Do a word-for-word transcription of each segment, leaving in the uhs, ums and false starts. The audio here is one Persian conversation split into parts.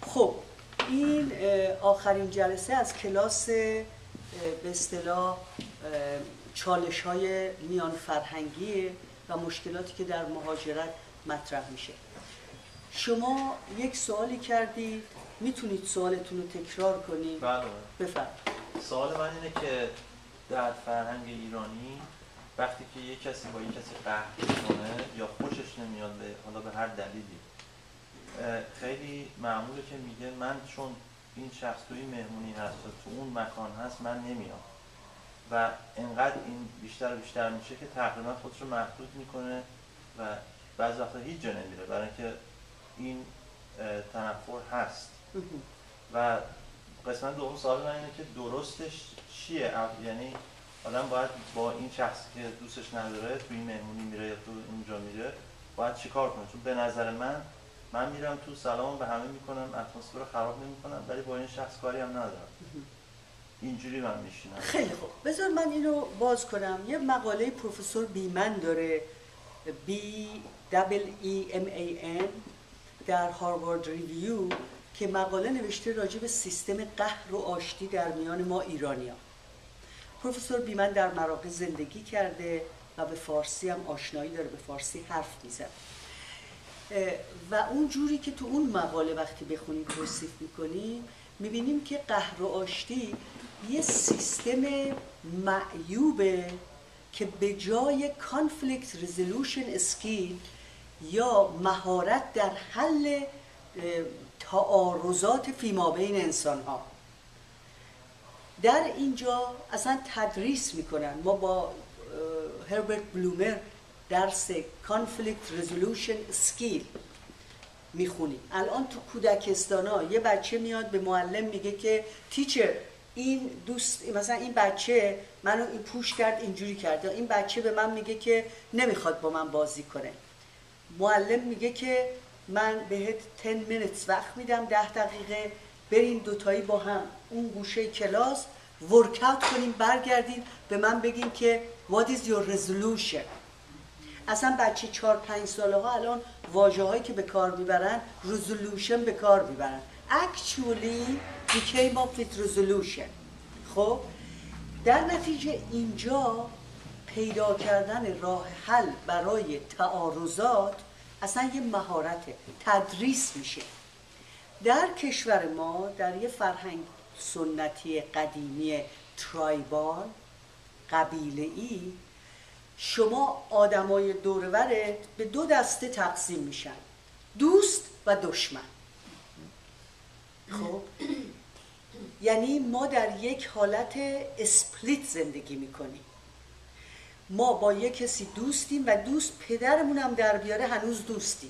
خب این آخرین جلسه از کلاس به اصطلاح چالش های میان فرهنگی و مشکلاتی که در مهاجرت مطرح میشه. شما یک سوالی کردید، میتونید سوالتون رو تکرار کنید؟ بله. بفرمایید. سوال من اینه که در فرهنگ ایرانی وقتی که یک کسی با یک کسی قهر میکنه یا خوشش نمیاد به حالا به هر دلیلی، خیلی معموله که میگه من چون این شخص توی مهمونی هست و تو اون مکان هست من نمیام و انقدر این بیشتر و بیشتر میشه که تقریبا خودش رو محدود میکنه و بعضی وقتا هیچ جا نمیره برای اینکه این تنفر هست. و قسمت دوم سوال من اینه که درستش چیه؟ یعنی آدم باید با این شخصی که دوستش نداره توی این مهمونی میره یا تو اونجا میره باید چیکار کنه؟ چون به نظر من من میرم تو سلام به همه میکنم، اتمسفر رو خراب نمیکنم، ولی با این شخص کاری هم ندارم. اینجوری من میشینم. خیلی خوب، بذار من اینو باز کنم. یه مقاله پروفسور بیمن داره، بی دبل ای ام ای ان، در هاروارد ریویو که مقاله نوشته راجع به سیستم قهر و آشتی در میان ما ایرانیان. پروفسور بیمن در مراکش زندگی کرده و به فارسی هم آشنایی داره، به فارسی حرف میزنه و اون جوری که تو اون مقاله وقتی بخونیم توصیف میکنیم میبینیم که قهر و آشتی یه سیستم معیوبه که به جای کانفلیکت ریزولوشن اسکیل یا مهارت در حل تعارضات فیمابین انسان ها در اینجا اصلا تدریس میکنن. ما با هربرت بلومر درس کانفلیکت ریزولوشن اسکیل میخونیم. الان تو کودکستان ها یه بچه میاد به معلم میگه که تیچر این دوست مثلا این بچه منو این پوش کرد اینجوری کرد، این بچه به من میگه که نمیخواد با من بازی کنه. معلم میگه که من بهت ده minutes وقت میدم، ده دقیقه برین دوتایی با هم اون گوشه کلاس ورکاوت کنیم، برگردین به من بگین که what is your resolution. اصلا بچه چهار پنج ساله ها الان واژه هایی که به کار میبرن resolution به کار میبرن. actually we came up with resolution. خب در نتیجه اینجا پیدا کردن راه حل برای تعارضات اصلا یه مهارت تدریس میشه. در کشور ما در یه فرهنگ سنتی قدیمی ترایبال قبیله‌ای شما آدمای دور و برت به دو دسته تقسیم میشن، دوست و دشمن. خب یعنی ما در یک حالت اسپلیت زندگی میکنیم. ما با یک کسی دوستیم و دوست پدرمون هم در بیاره هنوز دوستیم.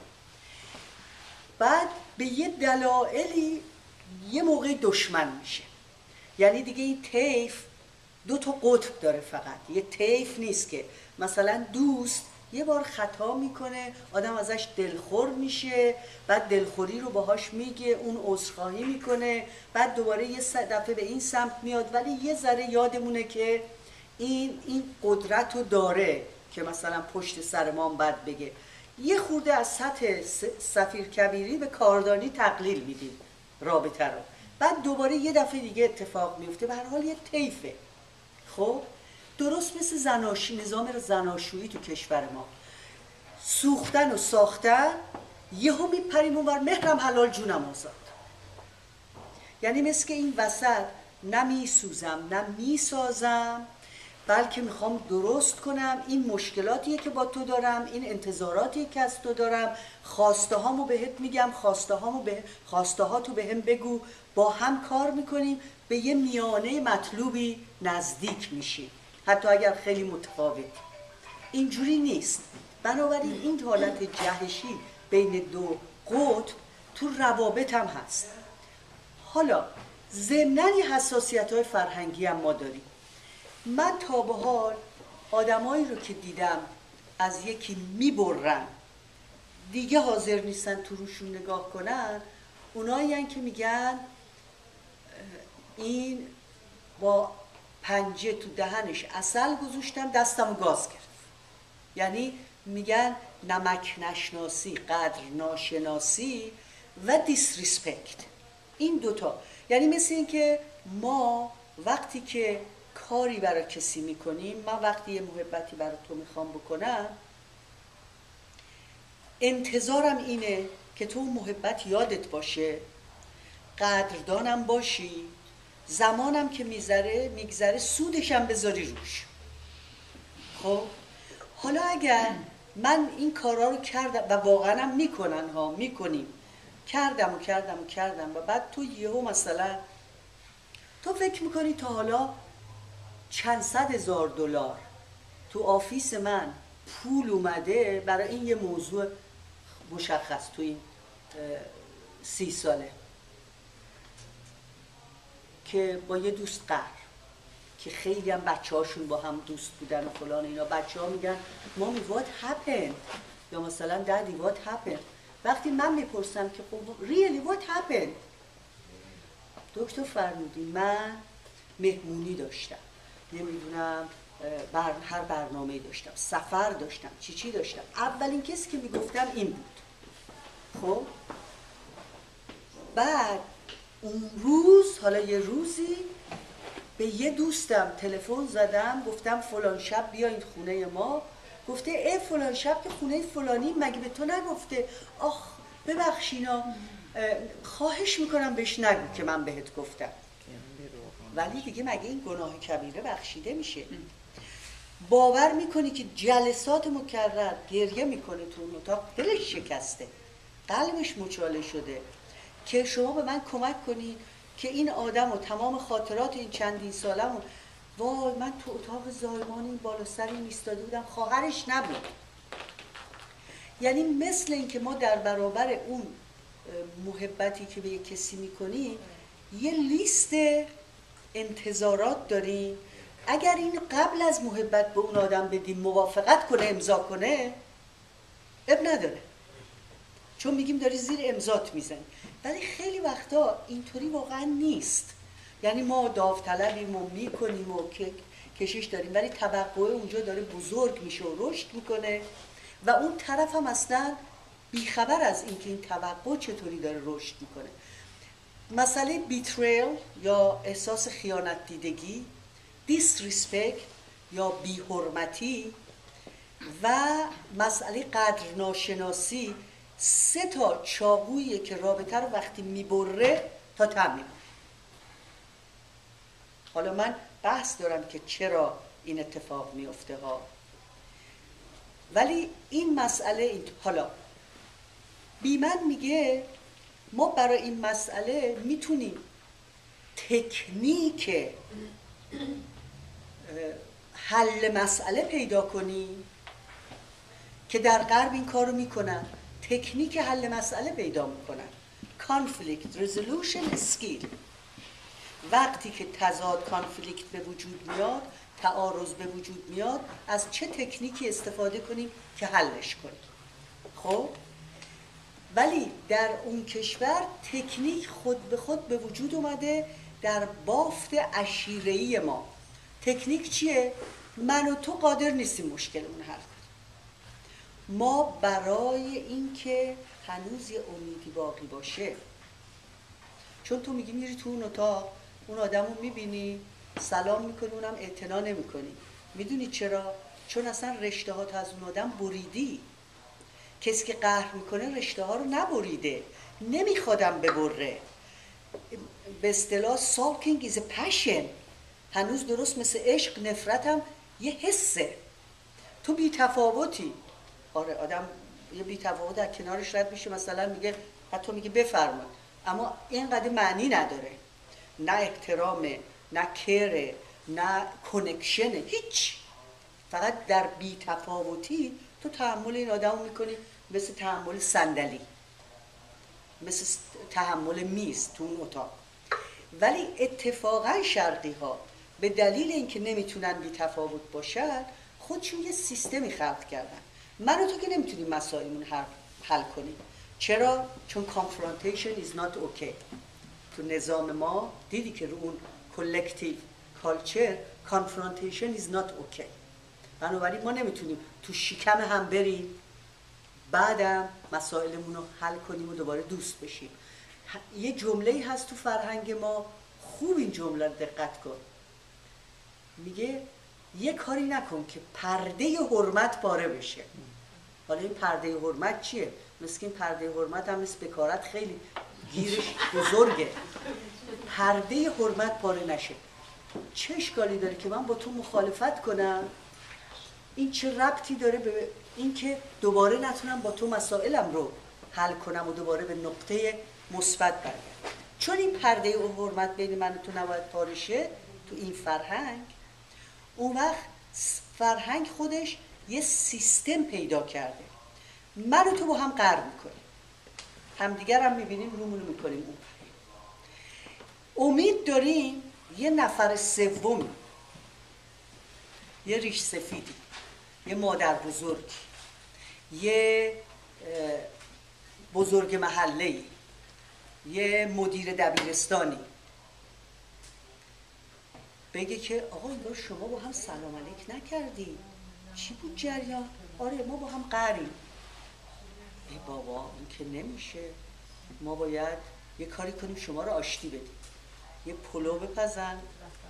بعد به یه دلایلی یه موقع دشمن میشه. یعنی دیگه این طیف دو تا قطب داره، فقط یه طیف نیست که مثلا دوست یه بار خطا میکنه آدم ازش دلخور میشه، بعد دلخوری رو باهاش میگه، اون عذرخواهی میکنه، بعد دوباره یه دفعه به این سمت میاد، ولی یه ذره یادمونه که این این قدرت رو داره که مثلا پشت سر ما بعد بگه. یه خورده از سطح سفیر کبیری به کاردانی تقلیل میدیم رابطه رو، بعد دوباره یه دفعه دیگه اتفاق میفته. به هر حال یه طیفه. خب درست مثل زناشویی، نظام زناشویی تو کشور ما، سوختن و ساختن، یهو میپریم اونور مهرم حلال جونم آزاد. یعنی مثل که این وسط نه میسوزم نه میسازم، بلکه میخوام درست کنم. این مشکلاتیه که با تو دارم، این انتظاراتیه که از تو دارم، خواسته هامو بهت میگم، خواسته هامو به خواسته ها تو بهم بگو، با هم کار میکنیم، به یه میانه مطلوبی نزدیک میشیم، حتی اگر خیلی متفاوت. اینجوری نیست. بنابراین این حالت جهشی بین دو قطب تو روابط هم هست. حالا ضمناً یه حساسیت‌های فرهنگی هم ما داریم. من تا به حال آدمایی رو که دیدم از یکی میبرن دیگه حاضر نیستن تو روشون نگاه کنن، اونایی هن که میگن این با پنجه تو دهنش عسل گذاشتم دستم گاز گرفت. یعنی میگن نمک نشناسی قدر ناشناسی و دیسریسپکت. این دوتا یعنی مثل این که ما وقتی که کاری برای کسی میکنیم، من وقتی یه محبتی برای تو میخوام بکنم، انتظارم اینه که تو محبت یادت باشه، قدردانم باشی، زمانم که میذاره میگذره سودشم بذاری روش. خب حالا اگر من این کارا رو کردم و واقعا هم میکنن ها میکنیم کردم و کردم و کردم و بعد تو یهو مثلا تو فکر میکنی تا حالا چند صد هزار دلار تو آفیس من پول اومده برای این یه موضوع مشخص تو این سی ساله که با یه دوست قهر که خیلی هم بچه هاشون با هم دوست بودن و فلان اینا، بچه ها میگن مامی what happened یا مثلا دادی what happened. وقتی من میپرسم که خب really what happened، دکتر فرمودی من مهمونی داشتم، نمیدونم بر هر برنامه داشتم، سفر داشتم، چی چی داشتم. اولین کسی که میگفتم این بود. خب بعد اون روز، حالا یه روزی به یه دوستم تلفن زدم گفتم فلان شب بیاین خونه ما. گفته ای فلان شب که خونه فلانی مگه به تو نگفته؟ آخ ببخشینا خواهش میکنم بهش نگو که من بهت گفتم. ولی دیگه مگه این گناه کبیره بخشیده میشه؟ باور میکنی که جلسات مکرر گریه میکنه تو اون اتاق، دلش شکسته، قلبش مچاله شده که شما به من کمک کنین که این آدم و تمام خاطرات این چندین سالمو، وای من تو اتاق زایمان این بالا سری ایستاده بودم، خواهرش نبود. یعنی مثل این که ما در برابر اون محبتی که به یک کسی میکنیم یه لیست انتظارات داریم. اگر این قبل از محبت به اون آدم بدیم موافقت کنه امضا کنه اب نداره، چون میگیم داری زیر امضات میزنی. ولی خیلی وقتا اینطوری واقعا نیست. یعنی ما داوطلبیم و میکنیم و کشش داریم ولی توقع اونجا داره بزرگ میشه و رشد میکنه و اون طرف هم اصلا بیخبر از اینکه این توقع چطوری داره رشد میکنه. مسئله بیتریل یا احساس خیانت دیدگی، دیسریسپکت یا بی‌حرمتی و مسئله قدر ناشناسی، سه تا چاقوییه که رابطه رو وقتی میبره تا تمیم. حالا من بحث دارم که چرا این اتفاق میفته ها، ولی این مسئله این حالا بیمن میگه ما برای این مسئله میتونیم تکنیک حل مسئله پیدا کنیم که در غرب این کارو میکنن، تکنیک حل مسئله پیدا میکنن. Conflict Resolution Skill. وقتی که تضاد کانفلیکت به وجود میاد، تعارض به وجود میاد، از چه تکنیکی استفاده کنیم که حلش کنیم. خب ولی در اون کشور تکنیک خود به خود به وجود اومده در بافت عشیره‌ای ما. تکنیک چیه؟ من و تو قادر نیستیم مشکلمون حل کنیم. ما برای اینکه هنوز یه امیدی باقی باشه، چون تو میگی میری تو اون اتاق اون آدم رو میبینی سلام میکنی اونم اعتنا نمیکنی. میدونی چرا؟ چون اصلا رشته ها از اون آدم بریدی. کسی که قهر میکنه رشته ها رو نبریده، نمیخوادم ببره. به اصطلاح sulking is a passion. هنوز درست مثل عشق نفرتم یه حسه. تو بی تفاوتی. آره آدم یه بی تفاوت در کنارش رد میشه، مثلا میگه، حتی میگه بفرما، اما اینقدر معنی نداره، نه احترامه، نه کره، نه کنکشنه، هیچ. فقط در بی تفاوتی تو تحمل این آدم رو میکنی، مثل تحمل صندلی، مثل تحمل میز تو اون اتاق. ولی اتفاقا شرقی ها به دلیل اینکه نمیتونن بی تفاوت باشن خودشون یه سیستمی خلق کردن. من و تو که نمیتونیم مسائلمون حل کنیم. چرا؟ چون confrontation is not okay. تو نظام ما دیدی که رو اون collective culture confrontation is not okay. بنابراین ما نمیتونیم تو شکم هم بریم بعدم مسائلمون رو حل کنیم و دوباره دوست بشیم. یه جمله‌ای هست تو فرهنگ ما، خوب این جمله رو دقت کن، میگه یه کاری نکن که پرده حرمت پاره بشه. حالا این پرده حرمت چیه؟ مثل این پرده حرمت هم مثل بکارت خیلی گیرش بزرگه. پرده حرمت پاره نشه. چه اشکالی داره که من با تو مخالفت کنم؟ این چه ربطی داره به این که دوباره نتونم با تو مسائلم رو حل کنم و دوباره به نقطه مثبت برگردم؟ چون این پرده حرمت بین من و تو نباید پاره شه تو این فرهنگ، اون وقت فرهنگ خودش یه سیستم پیدا کرده. من و تو با هم قرار میکنیم، همدیگر هم میبینیم، رومونو میکنیم اون. امید داریم یه نفر سومی، یه ریش سفیدی، یه مادر بزرگی، یه بزرگ محله‌ای، یه مدیر دبیرستانی بگه که آقا انگار شما با هم سلام علیک نکردی، چی بود جریان؟ آره ما با هم قریم. ای بابا این که نمیشه، ما باید یه کاری کنیم شما رو آشتی بدیم، یه پلو بپزن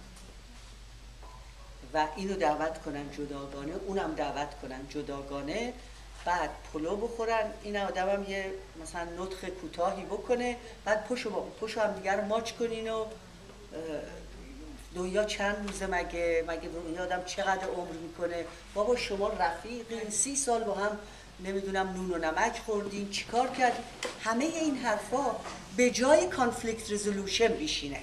و اینو دعوت کنن جداگانه، اونم دعوت کنن جداگانه، بعد پلو بخورن، این آدم هم یه مثلا نطق کوتاهی بکنه، بعد پشو با پشو هم دیگر رو ماچ کنین و دنیا چند روزه مگه مگه این آدم چقدر عمر میکنه؟ بابا شما رفیقین، سی سال با هم نمیدونم نون و نمک خوردین، چیکار کردین؟ همه این حرفا به جای کانفلیکت رزولوشن بیشینه.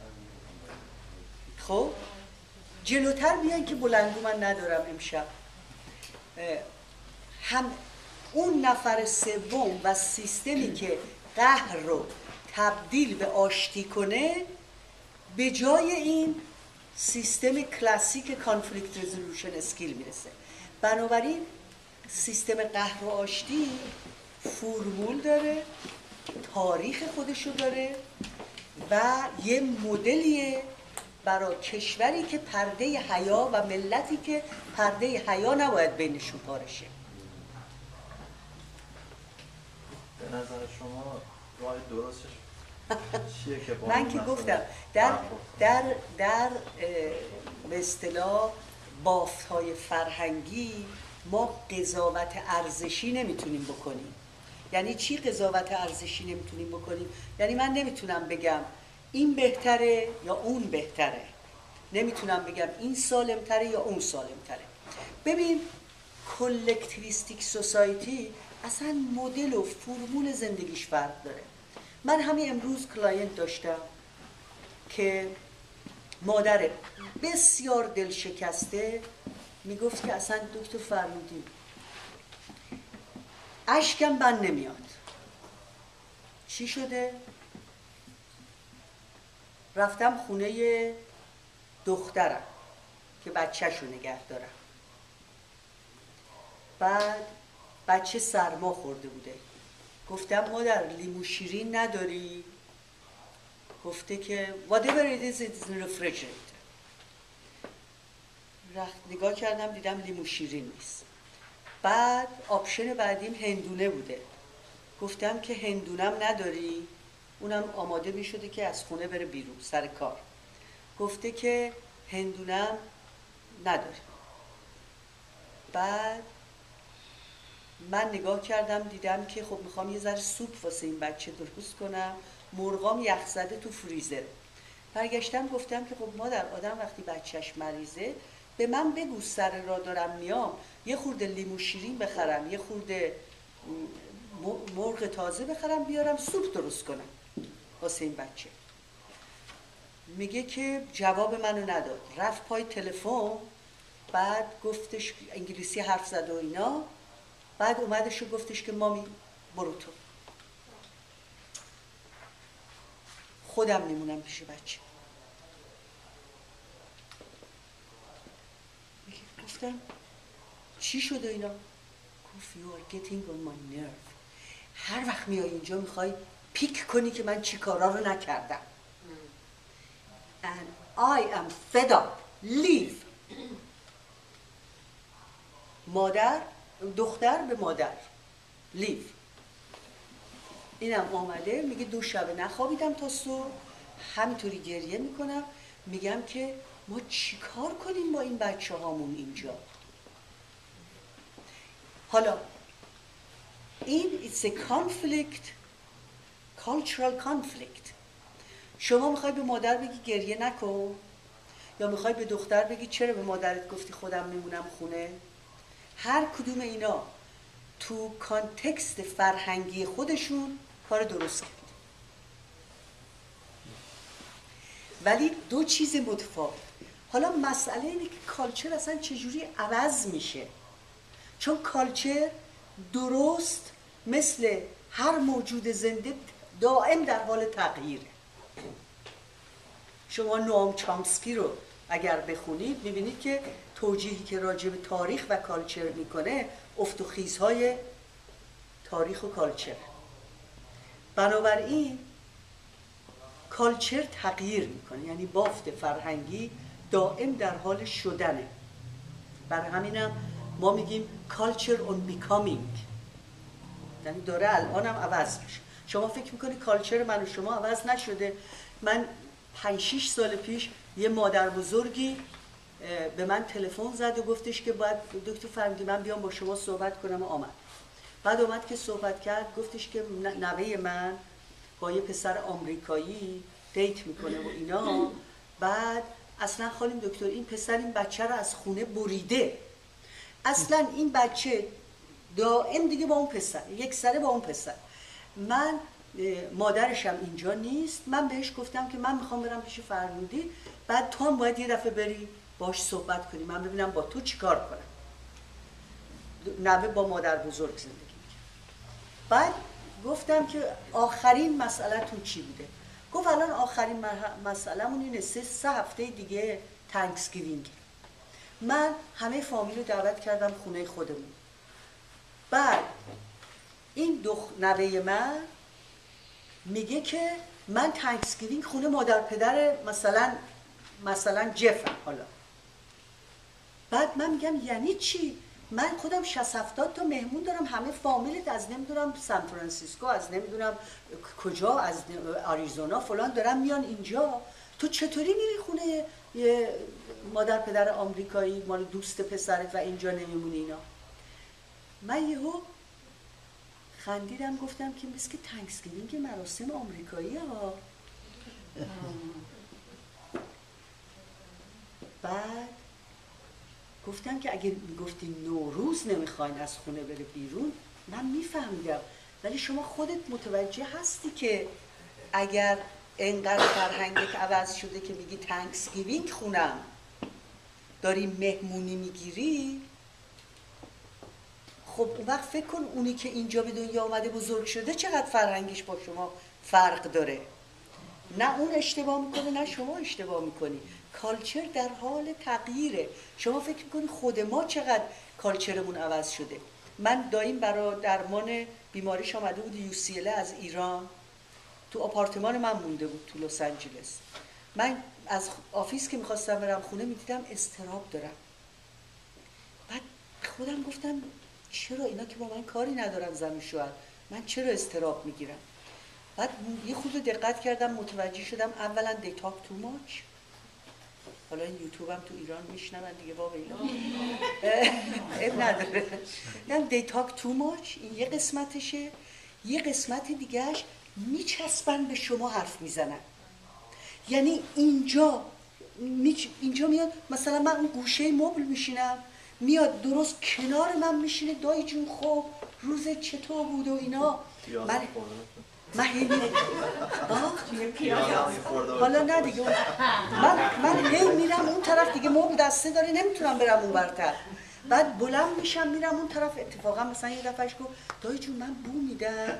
خب جلوتر بیاین که بلندگو من ندارم امشب. هم اون نفر سوم و سیستمی که قهر رو تبدیل به آشتی کنه، به جای این سیستم کلاسیک کانفلیکت رزولوشن اسکیل میرسه. بنابراین سیستم قهر و آشتی فرمول داره، تاریخ خودشو داره و یه مدلیه برای کشوری که پرده حیا و ملتی که پرده حیا نباید بینشون پاره شه. به نظر شما راه درستش چیه که با من که گفتم در در در به اصطلاح بافت‌های فرهنگی ما قضاوت ارزشی نمیتونیم بکنیم. یعنی چی قضاوت ارزشی نمیتونیم بکنیم؟ یعنی من نمیتونم بگم این بهتره یا اون بهتره، نمیتونم بگم این سالمتره یا اون سالمتره. ببین کلکتیویستیک سوسایتی اصلا مدل و فرمول زندگیش فرق داره. من همین امروز کلاینت داشتم که مادر بسیار دل شکسته میگفت که اصلا دکتر فرمودی اشکم بند نمیاد. چی شده؟ رفتم خونه دخترم که بچه‌شو نگه دارم. بعد بچه سرما خورده بوده. گفتم مادر لیمو شیرین نداری؟ گفته که whatever it is it is in refrigerator. نگاه کردم دیدم لیمو شیرین نیست. بعد آپشن بعدیم هندونه بوده. گفتم که هندونم نداری؟ اونم آماده می شده که از خونه بره بیرون سر کار. گفته که هندونم نداری. بعد من نگاه کردم دیدم که خب میخوام یه ذره سوپ واسه این بچه درست کنم، مرغام یخ زده تو فریزر. برگشتم گفتم که خب مادر آدم وقتی بچهش مریضه به من بگو سر راه دارم میام یه خورده لیمو شیرین بخرم، یه خورده مرغ تازه بخرم بیارم سوپ درست کنم واسه این بچه. میگه که جواب منو نداد، رفت پای تلفن، بعد گفتش انگلیسی حرف زد و اینا، بعد اومدش و گفتش که مامی برو تو، خودم میمونم پیش بچه. گفتم چی شده اینا؟ گفت you are getting on my nerve. هر وقت میای اینجا میخوای پیک کنی که من چی کارا رو نکردم. and I am fed up. leave. مادر دختر به مادر لیو. اینم آمده میگه دو شب نخوابیدم تا صبح، همینطوری گریه میکنم، میگم که ما چیکار کنیم با این بچه هامون اینجا. حالا این it's a conflict, cultural conflict. شما میخوای به مادر بگی گریه نکن، یا میخوای به دختر بگی چرا به مادرت گفتی خودم میمونم خونه؟ هر کدوم اینا تو کانتکست فرهنگی خودشون کار درست کرد، ولی دو چیز متفاوت. حالا مسئله اینه که کالچر اصلا چجوری عوض میشه، چون کالچر درست مثل هر موجود زنده دائم در حال تغییره. شما نوام چامسکی رو اگر بخونید میبینید که توجیهی که راجع به تاریخ و کالچر میکنه افت و خیزهای تاریخ و کالچر. بنابراین کالچر تغییر میکنه، یعنی بافت فرهنگی دائم در حال شدنه. برای همینم ما میگیم culture on becoming، یعنی داره الان هم عوض میشه. شما فکر میکنی کالچر من و شما عوض نشده؟ من پنج شش سال پیش یه مادر بزرگی به من تلفن زد و گفتش که باید دکتر فرمودی من بیام با شما صحبت کنم و آمد. بعد اومد که صحبت کرد گفتش که نوه من با یه پسر آمریکایی دیت میکنه و اینا. بعد اصلا خانم دکتر این پسر این بچه رو از خونه بریده، اصلا این بچه دائم دیگه با اون پسر یک سره با اون پسر. من مادرشم اینجا نیست، من بهش گفتم که من میخوام برم پیش فرمودی، بعد تو هم باید یه دفعه بری باش صحبت کنی، من ببینم با تو چیکار کنم. نوه با مادر بزرگ زندگی میکنه. بعد گفتم که آخرین مسئله‌تون چی بوده؟ گفت الان آخرین مسئله‌مون اینه سه, سه هفته دیگه تانکسگیوینگ. من همه فامیل رو دعوت کردم خونه خودمون. بعد این دو نوه من میگه که من تانکسگیوینگ خونه مادر پدر مثلا مثلا جفم. حالا بعد من میگم یعنی چی؟ من خودم شصت هفتاد تا مهمون دارم، همه فامیلت از نمیدونم سان فرانسیسکو، از نمیدونم کجا، از آریزونا فلان دارن میان اینجا، تو چطوری میری خونه یه مادر پدر آمریکایی مال دوست پسرت و اینجا نمیمونی اینا؟ من یهو خندیدم گفتم که مثل که تانکسگیوینگ مراسم آمریکایی ها. بعد گفتم که اگه میگفتی نوروز نمیخواین از خونه بره بیرون من میفهمیدم، ولی شما خودت متوجه هستی که اگر انقدر فرهنگت عوض شده که میگی تانکسگیوینگ خونم داری مهمونی میگیری، خب اون وقت فکر کن اونی که اینجا به دنیا آمده بزرگ شده چقدر فرهنگش با شما فرق داره. نه اون اشتباه میکنه نه شما اشتباه میکنی. کالچر در حال تغییره. شما فکر میکنی خود ما چقدر کالچرمون عوض شده. من دایم برای درمان بیماریش آمده بود یو سی ال از ایران، تو آپارتمان من مونده بود تو لس آنجلس. من از آفیس که میخواستم برم خونه میدیدم اضطراب دارم. بعد خودم گفتم چرا اینا که با من کاری ندارن زن و شوهر، من چرا اضطراب میگیرم؟ بعد یه خود دقت کردم متوجه شدم اولا they talk too much. حالا این یوتیوب هم تو ایران میشنون دیگه بابا اینا اب نداره. یعنی they talk too much این یه قسمتشه. یه قسمت دیگهش میچسبن به شما حرف میزنن. یعنی اینجا اینجا میاد مثلا من اون گوشه مبل میشینم میاد درست کنار من میشینه دایی جون خب روز چطور بود و اینا. من من هی حالا نه دیگه من من هی میرم اون طرف دیگه مبل دسته داره نمیتونم برم اون برتر. بعد بلند میشم میرم اون طرف. اتفاقا مثلا یه دفعهش گفت دایی جون من بو میدم،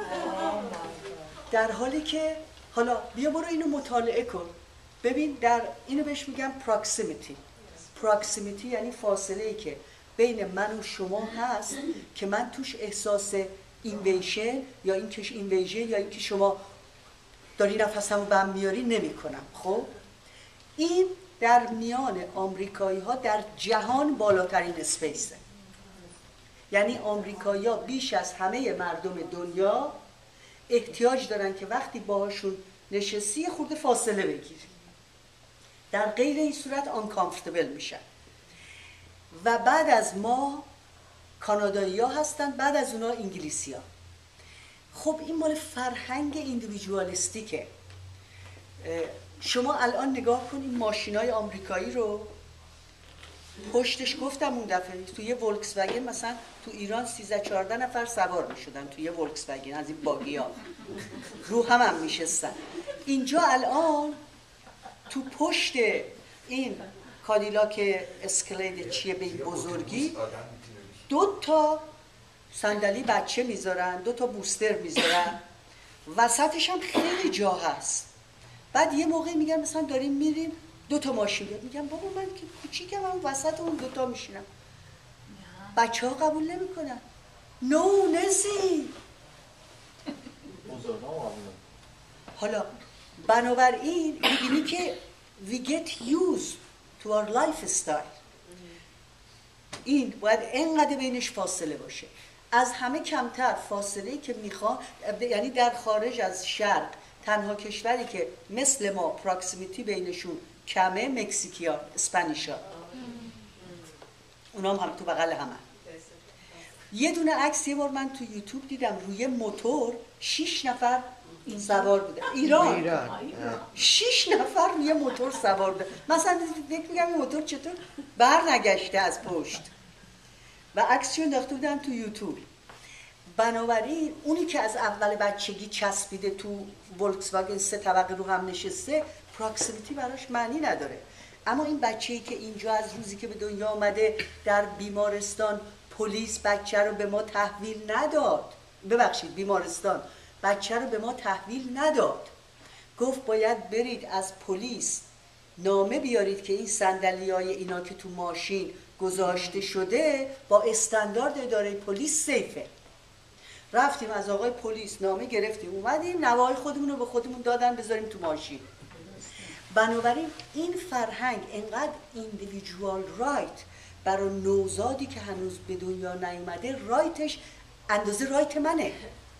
در حالی که حالا بیا برو اینو مطالعه کن ببین. در اینو بهش میگم پراکسیمیتی. پراکسیمیتی یعنی فاصله ای که بین من و شما هست که من توش احساس اینویژن یا این کش اینویژن یا این که شما داری نفسمو بم میاری نمی کنم. خب این در میان آمریکایی ها در جهان بالاترین اسپیسه. یعنی آمریکایی‌ها بیش از همه مردم دنیا احتیاج دارن که وقتی باهاشون نشستی یه خورده فاصله بگیری، در غیر این صورت آنکامفتبل میشن. و بعد از ما کانادایی‌ها هستن، بعد از اونا انگلیسی‌ها. خب این مال فرهنگ ایندیویدوالیستیکه. شما الان نگاه کنید ماشینای آمریکایی رو، پشتش گفتم اون دفعه تو یه ولکس وگن مثلا تو ایران سیزده چهارده نفر سوار میشدن تو یه ولکس وگن از این باگی‌ها، رو هم هم میشستن. اینجا الان تو پشت این کادیلاک اسکلید چیه به این بزرگی دو تا صندلی بچه میذارن، دو تا بوستر میذارن، وسطش هم خیلی جا هست. بعد یه موقع میگن مثلا داریم میریم دو تا ماشین بیاد، میگم بابا من که کوچیکم من وسط اون دو تا میشینم. بچه ها قبول نمیکنن. نو نزی. حالا بنابراین میبینی که we get used to our lifestyle. این باید اینقدر بینش فاصله باشه. از همه کمتر فاصله که میخوان، یعنی در خارج از شرق تنها کشوری که مثل ما پراکسیمیتی بینشون کمه مکزیکیا، اسپانیشا. اونا هم, هم تو بغل همه. یه دونه عکس یه بار من تو یوتیوب دیدم روی موتور شش نفر سوار بوده. ایران. ایران. شش نفر روی موتور سوار بوده. مثلا فکر میگم این موتور چطور بر نگشته از پشت. و عکسشو انداخته بودن تو یوتیوب. بنابراین اونی که از اول بچگی چسبیده تو ولکس واگن سه طبقه رو هم نشسته، پراکسیمیتی براش معنی نداره. اما این بچه‌ای که اینجا از روزی که به دنیا آمده در بیمارستان پلیس بچه رو به ما تحویل نداد، ببخشید بیمارستان بچه رو به ما تحویل نداد، گفت باید برید از پلیس نامه بیارید که این صندلی‌های اینا که تو ماشین گذاشته شده با استاندارد اداره پلیس سیفه. رفتیم از آقای پلیس نامه گرفتیم، اومدیم نوه‌های خودمون رو به خودمون دادن بذاریم تو ماشین. بنابراین این فرهنگ انقدر ایندیویدوال رایت برای نوزادی که هنوز به دنیا نیومده، رایتش اندازه رایت منه.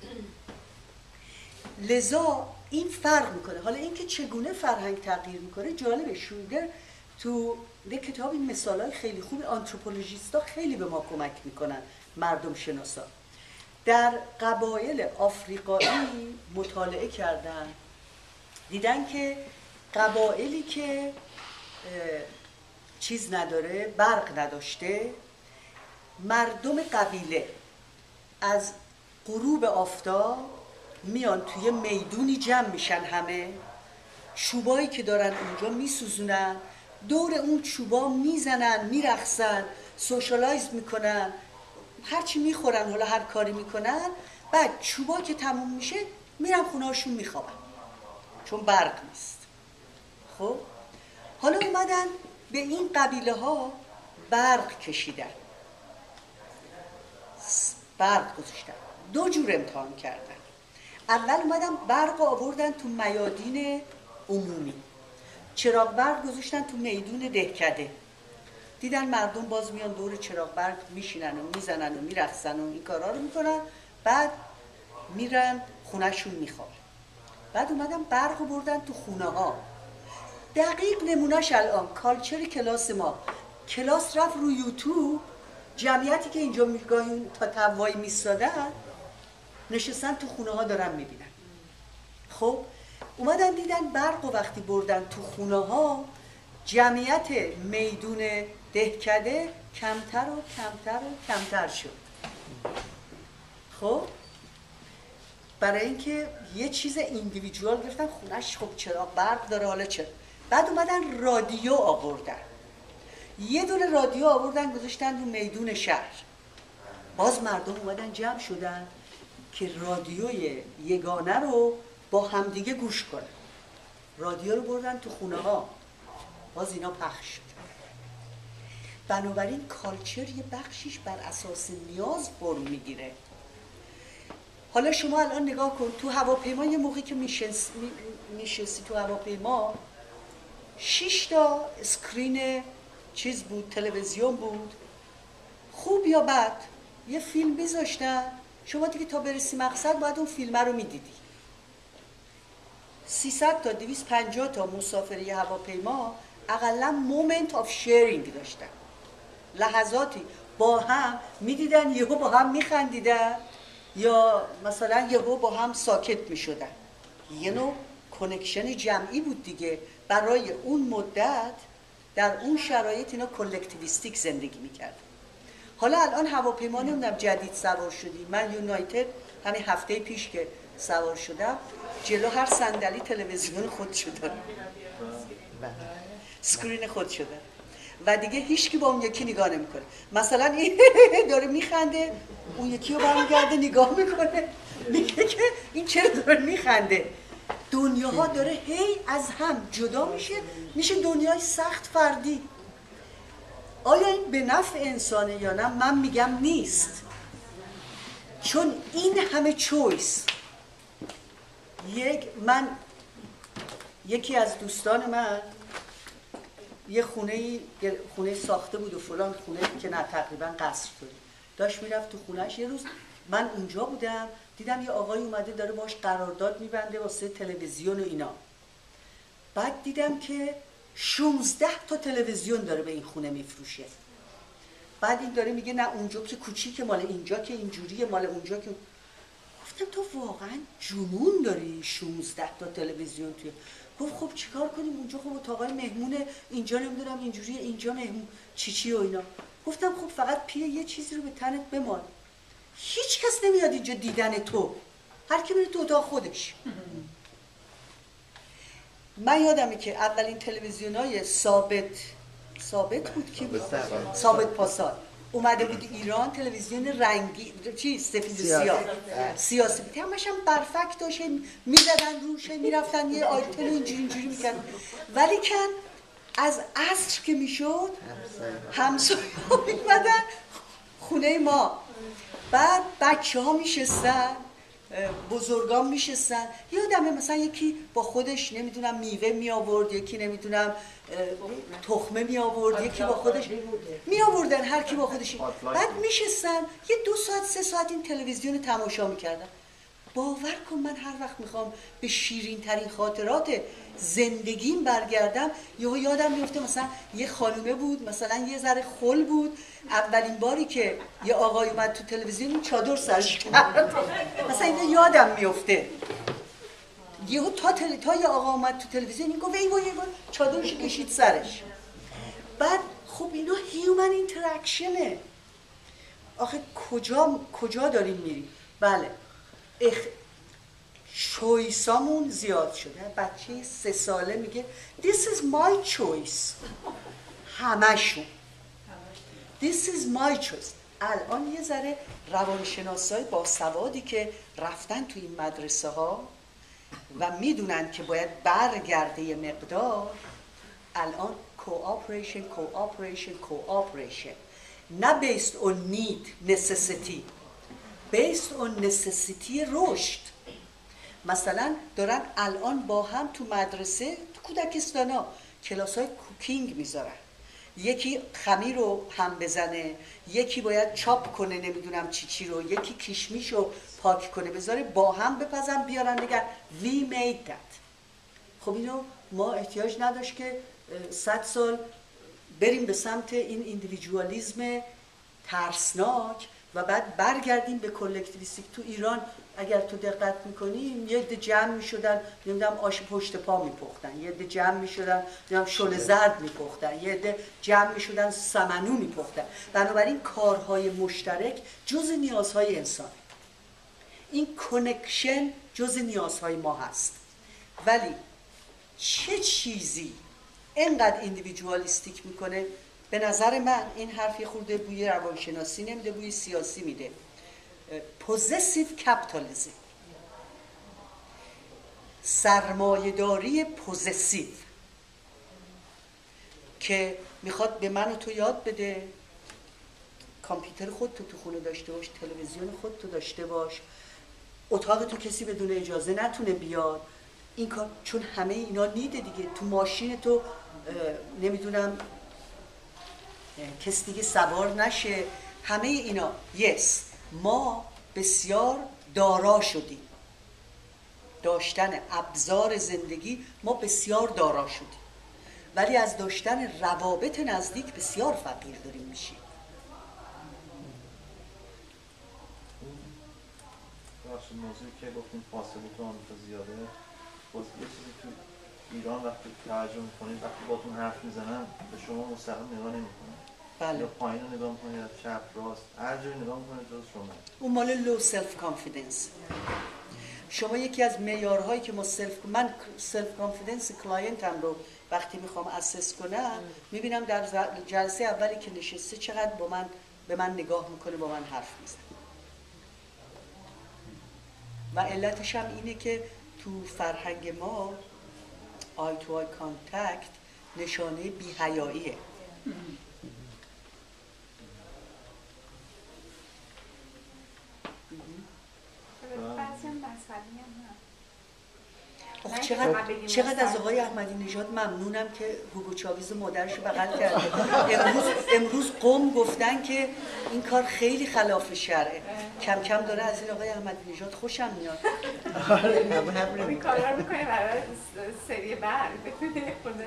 لذا این فرق میکنه. حالا اینکه چگونه فرهنگ تغییر میکنه جالبه. شوگر تو یک کتاب این مثالای خیلی خوب، آنتروپولوژیستا خیلی به ما کمک میکنن، مردم شناسا. در قبایل آفریقایی مطالعه کردن، دیدن که قبایلی که چیز نداره، برق نداشته، مردم قبیله از غروب آفتاب میان توی میدونی جمع میشن، همه چوبایی که دارن اونجا میسوزونن، دور اون چوبا میزنن، میرقصن، سوشالایز میکنن، هرچی میخورن، حالا هر کاری میکنن. بعد چوبا که تموم میشه میرن خونهاشون میخوابن چون برق نیست. خب حالا اومدن به این قبیله ها برق کشیدن، برق گذاشتن، دو جور امتحان کردن. اول اومدن برق آوردن تو میادین عمومی، چراغ برق گذاشتن تو میدون دهکده. دیدن مردم باز میان دور چراغ برق میشینن و میزنن و میرقصن و این کارا رو میکنن، بعد میرن خونهشون میخوابن. بعد اومدن برق بردن تو خونه ها. دقیق نمونهش الان کالچر کلاس ما، کلاس رفت رو یوتیوب، جمعیتی که اینجا میگاهی تا توایی میستادن نشستن تو خونه ها دارن میبینن. خب اومدن دیدن برق و وقتی بردن تو خونه ها، جمعیت میدون دهکده کمتر و کمتر و کمتر شد. خب برای اینکه یه چیز ایندیویدوال گرفتن، خونش خب چراغ برق داره، حالا چرا؟ بعد اومدن رادیو آوردن، یه دونه رادیو آوردن گذاشتن رو میدون شهر. باز مردم اومدن جمع شدن که رادیوی یگانه رو با همدیگه گوش کنن. رادیو رو بردن تو خونه ها، باز اینا پخش شد. بنابراین کالچر یه بخشیش بر اساس نیاز فرم میگیره. حالا شما الان نگاه کن تو هواپیما، یه موقعی که میشستی تو هواپیما، شش تا اسکرین چیز بود، تلویزیون بود، خوب یا بد، یه فیلم بذاشتن، شما دیگه تا برسی مقصد باید اون فیلم رو میدیدی. سیصد تا دویست و پنجاه تا مسافری هواپیما اقلا مومنت آف شیرینگ داشتن، لحظاتی با هم میدیدن، یهو با هم میخندیدن یا مثلا یهو با هم ساکت میشدن. یه نوع کنکشن جمعی بود دیگه. برای اون مدت در اون شرایط اینا کلکتیویستیک زندگی میکرد. حالا الان هواپیما نمیدونم جدید سوار شدی، من یونایتد همین هفته پیش که سوار شدم جلو هر صندلی تلویزیون خود شده، سکرین خود شده و دیگه هیچکی با اون یکی نگاه نمیکنه. مثلا این داره میخنده، اون یکی رو برمیگرده نگاه میکنه، میگه که این چرا داره میخنده. دنیاها داره هی از هم جدا میشه، میشه دنیای سخت فردی. آیا این به نفع انسانه یا نه؟ من میگم نیست، چون این همه چویس. یک من یکی از دوستان من یه خونه خونه ساخته بود و فلان، خونه که نه تقریبا قصر شده، داشت میرفت تو خونهش. یه روز من اونجا بودم، دیدم یه آقای اومده داره باش قرارداد میبنده واسه تلویزیون و اینا. بعد دیدم که شانزده تا تلویزیون داره به این خونه میفروشه. بعد این داره میگه نه اونجا که کوچیکه، مال اینجا که اینجوریه، مال اونجا که. گفتم تو واقعا جنون داری، شانزده تا تلویزیون توی. گفت خب چیکار کنیم اونجا؟ خب اتاقای مهمونه، اینجا نمیدونم اینجوریه، اینجا مهمون چی چی و اینا. گفتم خب فقط پیه یه چیزی رو به تنت بمان، هیچ کس نمیاد اینجا دیدن تو، هر کی میره تو اتاق خودش. من یادمه که اولین تلویزیونای ثابت ثابت بود که ثابت پاسال اومده بود ایران، تلویزیون رنگی چی سفید سیاه سیاسی بود، همش هم برفک داشت، میزدن روش، میرفتن یه آیتل اینجوری اینجوری میکردن. ولی کن از عصر که میشد همسایه ها میمدن خونه ما، بعد بچه ها میشستن، بزرگان میشستن. یادمه مثلا یکی با خودش نمیدونم میوه می آورد، یکی نمیدونم تخمه می آورد، یکی با خودش می آوردن، هر کی با خودش. بعد میشستن یه دو ساعت سه ساعت این تلویزیون تماشا میکردن. باور کن من هر وقت میخوام به شیرین ترین خاطرات زندگیم برگردم، یهو یادم میفته مثلا یه خانومه بود، مثلا یه ذره خل بود، اولین باری که یه آقای اومد تو تلویزیون چادر سرش کرد، مثلا اینو یادم میفته. یهو تا تل... تا یه آقا اومد تو تلویزیون این گفت ای وای وای چادرش کشید سرش. بعد خب اینا هیومن اینتراکشنه. آخه کجا کجا داریم میریم؟ بله اخ... چویسامون زیاد شده. بچه سه ساله میگه This is my choice. همشون This is my choice. الان یه ذره روانشناسای با سوادی که رفتن تو این مدرسه ها و میدونن که باید برگرده یه مقدار، الان cooperation cooperation cooperation نه based on need necessity، based on necessity رشد. مثلا دارن الان با هم تو مدرسه تو کودکستانا کلاسای کوکینگ میذارن، یکی خمیر رو هم بزنه، یکی باید چاپ کنه نمیدونم چی چی رو، یکی کشمیش رو پاک کنه بذاره، با هم بپزن بیارن بگن we made that. خب اینو ما احتیاج نداشت که صد سال بریم به سمت این ایندیویدوالیسم ترسناک و بعد برگردیم به کلکتیویستیک. تو ایران اگر تو دقت میکنی یه عده جمع میشدن نمیدونم آش پشت پا میپختن، یه عده جمع میشدن نمیدونم شل زرد میپختن، یه عده جمع میشدن سمنو میپختن. بنابراین کارهای مشترک جز نیازهای انسان، این کنکشن جز نیازهای ما هست. ولی چه چیزی اینقدر ایندیویدوالیستیک میکنه؟ به نظر من این حرفی خورده بوی روانشناسی نمیده، بوی سیاسی میده. پوزسیو کپیتالیسم، سرمایه‌داری پوزسیو که میخواد به من و تو یاد بده کامپیوتر خود تو تو خونه داشته باش، تلویزیون خود تو داشته باش، اتاق تو کسی بدون اجازه نتونه بیاد. این کار چون همه اینا نیده دیگه. تو ماشین تو نمیدونم کسی دیگه سوار نشه، همه اینا یس ما بسیار دارا شدیم، داشتن ابزار زندگی ما بسیار دارا شدیم، ولی از داشتن روابط نزدیک بسیار فقیر داریم میشیم. بخش موضوعی که گفتیم فاصله تو آمریکا زیاده، باز یه چیزی تو ایران وقتی ترجمه می‌کنید وقتی باتون حرف میزنن به شما مستقیم نگاه نمی‌کنن. بله. یا پایین رو نگاه می‌کنید یا چپ راست هر جایی نگاه می‌کنید جز شما. اون مال لو سلف کانفیدنس. شما یکی از معیارهایی که ما سلف من سلف کانفیدنس کلاینتم رو وقتی میخوام اسس کنم میبینم در جلسه اولی که نشسته چقدر با من به من نگاه میکنه، با من حرف میزنه. و علتش هم اینه که تو فرهنگ ما آی تو آی کانتکت نشانه بی‌حیاییه. چقدر چقدر از آقای احمدی نژاد ممنونم که هوگو چاویز مادرش رو بغل کرده. امروز امروز قم گفتن که این کار خیلی خلاف شرعه. کم کم داره از این آقای احمدی نژاد خوشم میاد. این کارا رو میکنه برای سری بعد بتونه خود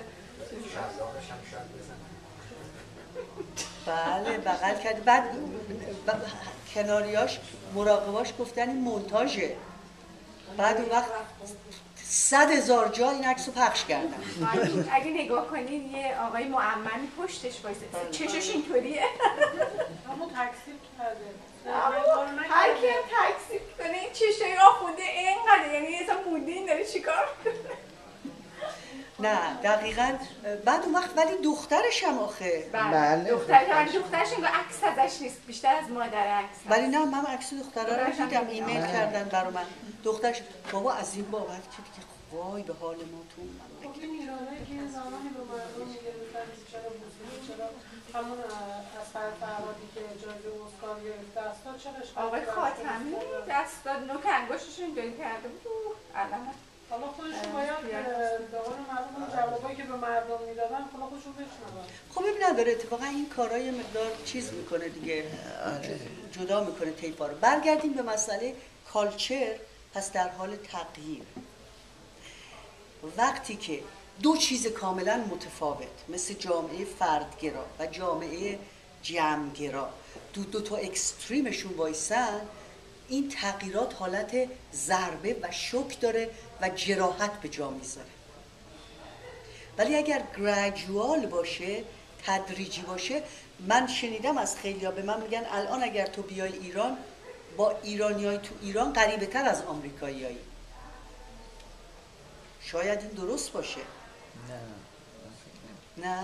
بله بغل کرده. بعد کناریاش مراقباش گفتن این مونتاژه. بعد اون وقت صد هزار جا این عکس رو پخش کردن. اگه نگاه کنین یه آقای معممی پشتش وایسه چشش اینطوریه. اما تکسیب کرده. هر کی هم تکسیب کنه این چشای آخونده اینقدر، یعنی اصلا مونده این داره چیکار نه دقیقاً. بعد اون وقت ولی دخترش هم آخه بله دخترش هم دخترش انگار عکس ازش نیست، بیشتر از مادر عکس. ولی نه من عکس دختره رو دیدم، ایمیل کردن برا من. دخترش بابا از این بابت که دیگه وای به حال ما تو من خب این ایرانایی که زمانی به مردم میگرفتن چرا بوسیدی، چرا همون اصغر فرهادی که جایزه اسکار گرفته دستاد چرا آقای خاتمی دستاد نوک انگشتشون اینطوری کرده بود. الان حالا خودشون باید به قول معروف جوابایی که به مردم میدادن خدا خودشون بشنون. خب این نداره اتفاقا این کارا یه مقدار چیز میکنه دیگه، جدا میکنه طیفا رو. برگردیم به مسئله کالچر. پس در حال تغییر وقتی که دو چیز کاملا متفاوت مثل جامعه فردگرا و جامعه جمعگرا دو دو تا اکستریمشون وایسن، این تغییرات حالت ضربه و شوک داره و جراحت به جا میذاره. ولی اگر گریجوال باشه، تدریجی باشه، من شنیدم از خیلیا به من میگن الان اگر تو بیای ایران با ایرانیای تو ایران قریبه تر از آمریکاییایی. شاید این درست باشه. نه نه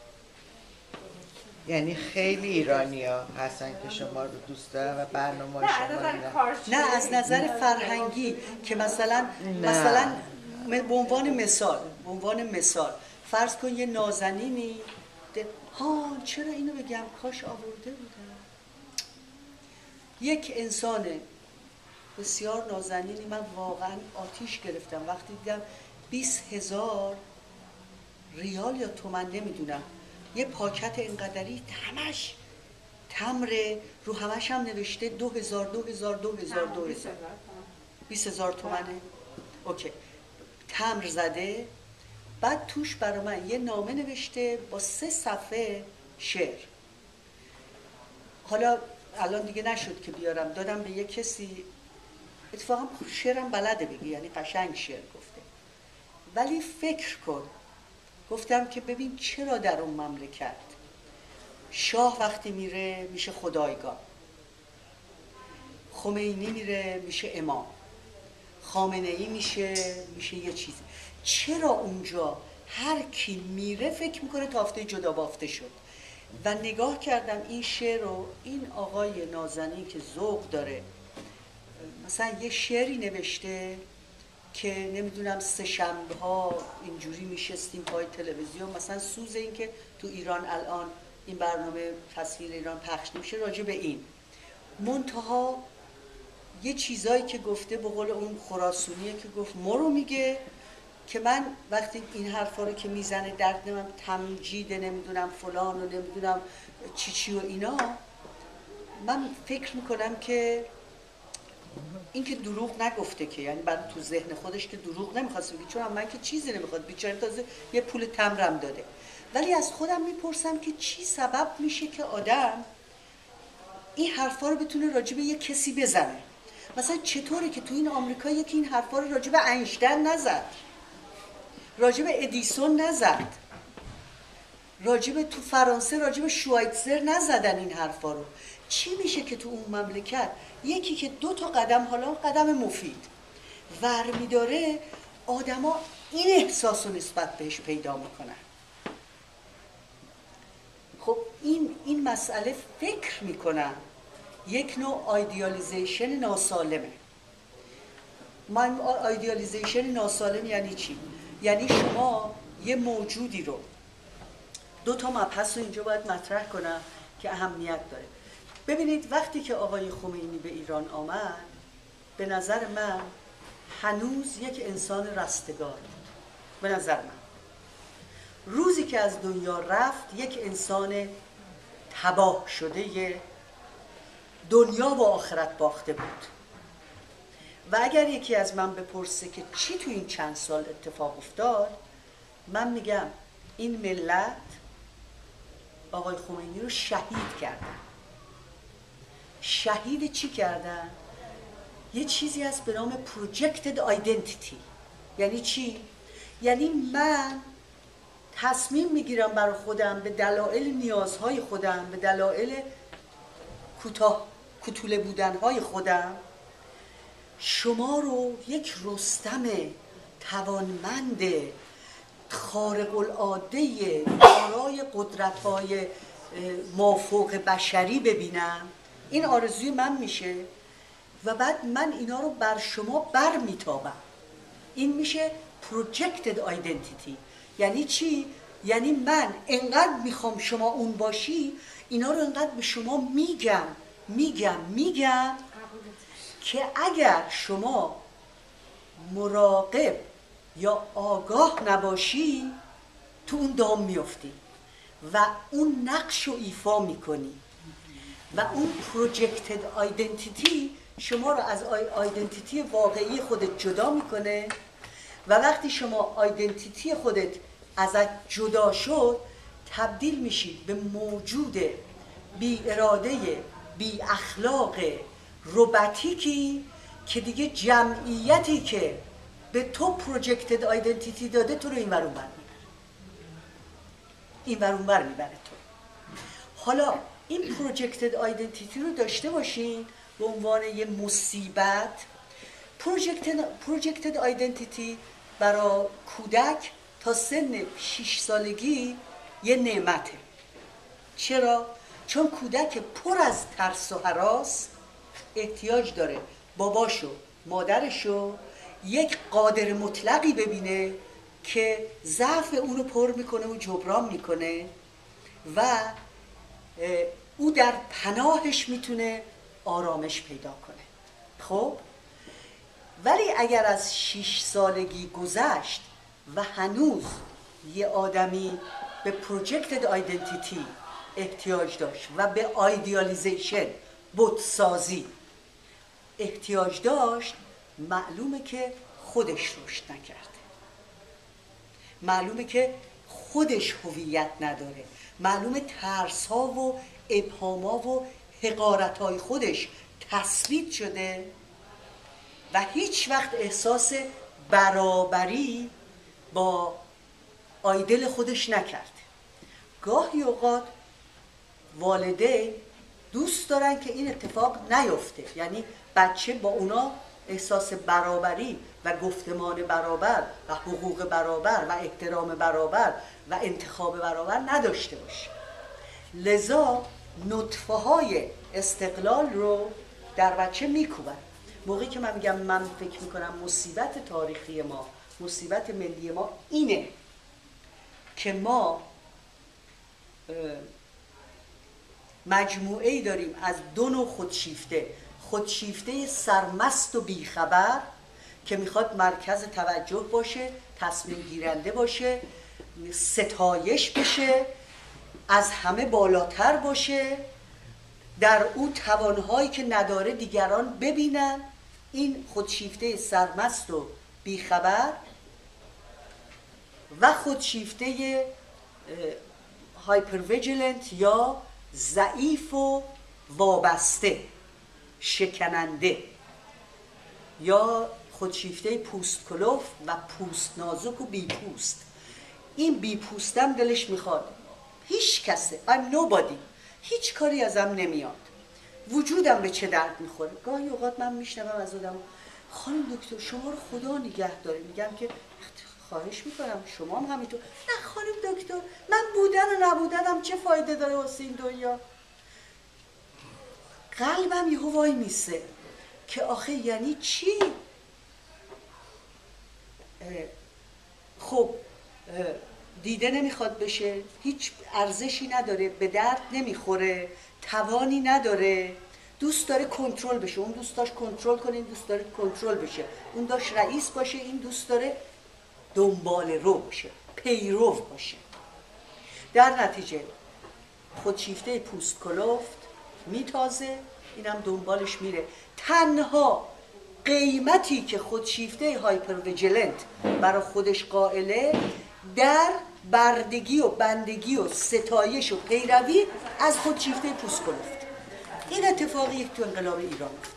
یعنی خیلی ایرانیا هستن که شما رو دوست دارن و برنامه شما رو نه از نظر فرهنگی که مثلا نه. مثلا به عنوان مثال به عنوان مثال فرض کن یه نازنینی ها چرا اینو بگم کاش آورده بودم. یک انسان بسیار نازنینی، من واقعا آتیش گرفتم وقتی دیدم بیست هزار ریال یا تومن نمیدونم یه پاکت اینقدری همش تمره، رو همش هم نوشته دو هزار دو هزار دو هزار دو هزار بیست هزار تومنه. اوکی تمر زده. بعد توش برای من یه نامه نوشته با سه صفحه شعر. حالا الان دیگه نشد که بیارم، دادم به یه کسی، اتفاقا شعرم بلده بگی، یعنی قشنگ شعر گفته. ولی فکر کن، گفتم که ببین چرا در اون مملکت شاه وقتی میره میشه خدایگاه، خمینی میره میشه امام، خامنه‌ای میشه میشه یه چیزی. چرا اونجا هر کی میره فکر میکنه تافته جدا بافته شد؟ و نگاه کردم این شعر رو، این آقای نازنین که ذوق داره مثلا یه شعری نوشته که نمیدونم سه شنبه ها اینجوری میشستیم پای تلویزیون، مثلا سوز این که تو ایران الان این برنامه تصویر ایران پخش نمیشه راجع به این منتها یه چیزایی که گفته به قول اون خراسونیه که گفت مرو میگه که من وقتی این حرفا رو که میزنه درد نمیم تمجید نمیدونم فلان و نمیدونم چی چی و اینا، من فکر میکنم که این که دروغ نگفته که، یعنی برای تو ذهن خودش که دروغ نمیخواست بگه، چون من که چیزی نمیخواد، بیچاره تازه یه پول تمرم داده. ولی از خودم میپرسم که چی سبب میشه که آدم این حرفا رو بتونه راجع به یه کسی بزنه. مثلا چطوره که تو این آمریکا یکی این حرفا رو راجع به اینشتین نزد، راجع به ادیسون نزد، راجع به تو فرانسه راجع به شوایتزر نزدن این حرفا رو. چی میشه که تو اون مملکت یکی که دو تا قدم، حالا قدم مفید ور میداره، آدما این احساس رو نسبت بهش پیدا میکنن؟ خب این این مسئله فکر میکنم یک نوع آیدیالیزیشن ناسالمه. من آیدیالیزیشن ناسالم یعنی چی؟ یعنی شما یه موجودی رو، دو تا مبحث رو اینجا باید مطرح کنم که اهمیت داره. ببینید وقتی که آقای خمینی به ایران آمد، به نظر من هنوز یک انسان رستگار بود. به نظر من روزی که از دنیا رفت یک انسان تباه شده، دنیا و آخرت باخته بود. و اگر یکی از من بپرسه که چی تو این چند سال اتفاق افتاد، من میگم این ملت آقای خمینی رو شهید کردن. شهید چی کردن؟ یه چیزی هست به نام projected identity. یعنی چی؟ یعنی من تصمیم میگیرم برای خودم به دلایل نیازهای خودم، به دلایل کوتاه کوتوله بودنهای خودم، شما رو یک رستم توانمند خارق العاده دارای قدرت‌های مافوق بشری ببینم. این آرزوی من میشه و بعد من اینا رو بر شما بر میتابم. این میشه projected identity. یعنی چی؟ یعنی من انقدر میخوام شما اون باشی، اینا رو انقدر به شما میگم میگم میگم که اگر شما مراقب یا آگاه نباشی تو اون دام میافتی و اون نقش رو ایفا میکنی و اون پروجکتد آیدنتیتی شما رو از آیدنتیتی واقعی خودت جدا میکنه و وقتی شما آیدنتیتی خودت ازت جدا شد، تبدیل میشید به موجود بی اراده، بی اخلاق، روباتیکی که دیگه جمعیتی که به تو پروجکتد آیدنتیتی داده تو رو این ور اون بر میبره، این ور اون بر میبره تو. حالا این پروجکتد آیدنتیتی رو داشته باشین به عنوان یه مصیبت. پروجکتد آیدنتیتی برای کودک تا سن شش سالگی یه نعمته. چرا؟ چون کودک پر از ترس و هراس احتیاج داره باباشو مادرشو یک قادر مطلقی ببینه که ضعف اونو پر میکنه و جبران میکنه و او در پناهش میتونه آرامش پیدا کنه. خب ولی اگر از شش سالگی گذشت و هنوز یه آدمی به پروجکتد آیدنتیتی احتیاج داشت و به آیدیالیزیشن، بتسازی احتیاج داشت، معلومه که خودش رشد نکرده، معلومه که خودش هویت نداره، معلومه ترس ها و ابهام ها و حقارت های خودش تثبیت شده و هیچ وقت احساس برابری با آیدل خودش نکرده. گاهی اوقات والدین دوست دارن که این اتفاق نیفته، یعنی بچه با اونا احساس برابری و گفتمان برابر و حقوق برابر و احترام برابر و انتخاب برابر نداشته باشه. لذا نطفه های استقلال رو در بچه میکوبن. موقعی که من میگم من فکر میکنم مصیبت تاریخی ما، مصیبت ملی ما اینه که ما مجموعه‌ای داریم از دو نوع خودشیفته. خودشیفته سرمست و بیخبر که میخواد مرکز توجه باشه، تصمیم گیرنده باشه، ستایش بشه، از همه بالاتر باشه در او توانهایی که نداره دیگران ببینن. این خودشیفته سرمست و بیخبر و خودشیفته هایپرویجیلنت یا ضعیف و وابسته، شکننده، یا خودشیفته پوست کلوف و پوست نازک و بی پوست. این بی پوستم دلش میخواد هیچ کسه I'm nobody، هیچ کاری ازم نمیاد، وجودم به چه درد میخوره. گاهی اوقات من میشنوم از آدم خانم دکتر شما رو خدا نگه داره، میگم که خواهش میکنم شما هم همینطور. نه خانم دکتر من بودن و نبودنم چه فایده داره واسه این دنیا. قلبم یهو وای میسه که آخه یعنی چی؟ خب دیده نمیخواد بشه، هیچ ارزشی نداره، به درد نمیخوره، توانی نداره، دوست داره کنترل بشه، اون دوست داشت کنترل کنه، این دوست داره کنترل بشه، اون داشت رئیس باشه، این دوست داره دنبال رو باشه، پیرو باشه. در نتیجه خودشیفته پوست کلفت میتازه، اینم دنبالش میره. تنها قیمتی که خودشیفته هایپرویجیلنت برای خودش قائله در بردگی و بندگی و ستایش و پیروی از خودشیفته پوست کلفت. این اتفاقی یک تو انقلاب ایران افتاد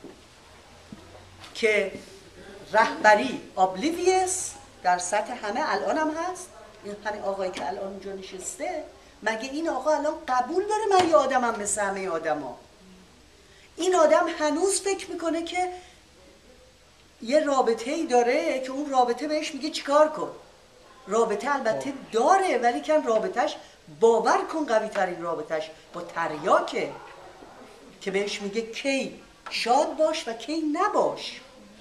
که رهبری ابلیویس در سطح همه الان هم هست. این همین آقایی که الان اونجا نشسته، مگه این آقا الان قبول داره من یه آدمم مثل همه آدما؟ این آدم هنوز فکر میکنه که یه رابطه ای داره که اون رابطه بهش میگه چیکار کن. رابطه البته داره ولی کن رابطهش باور کن قوی ترین رابطهش با تریاکه که بهش میگه کی شاد باش و کی نباش.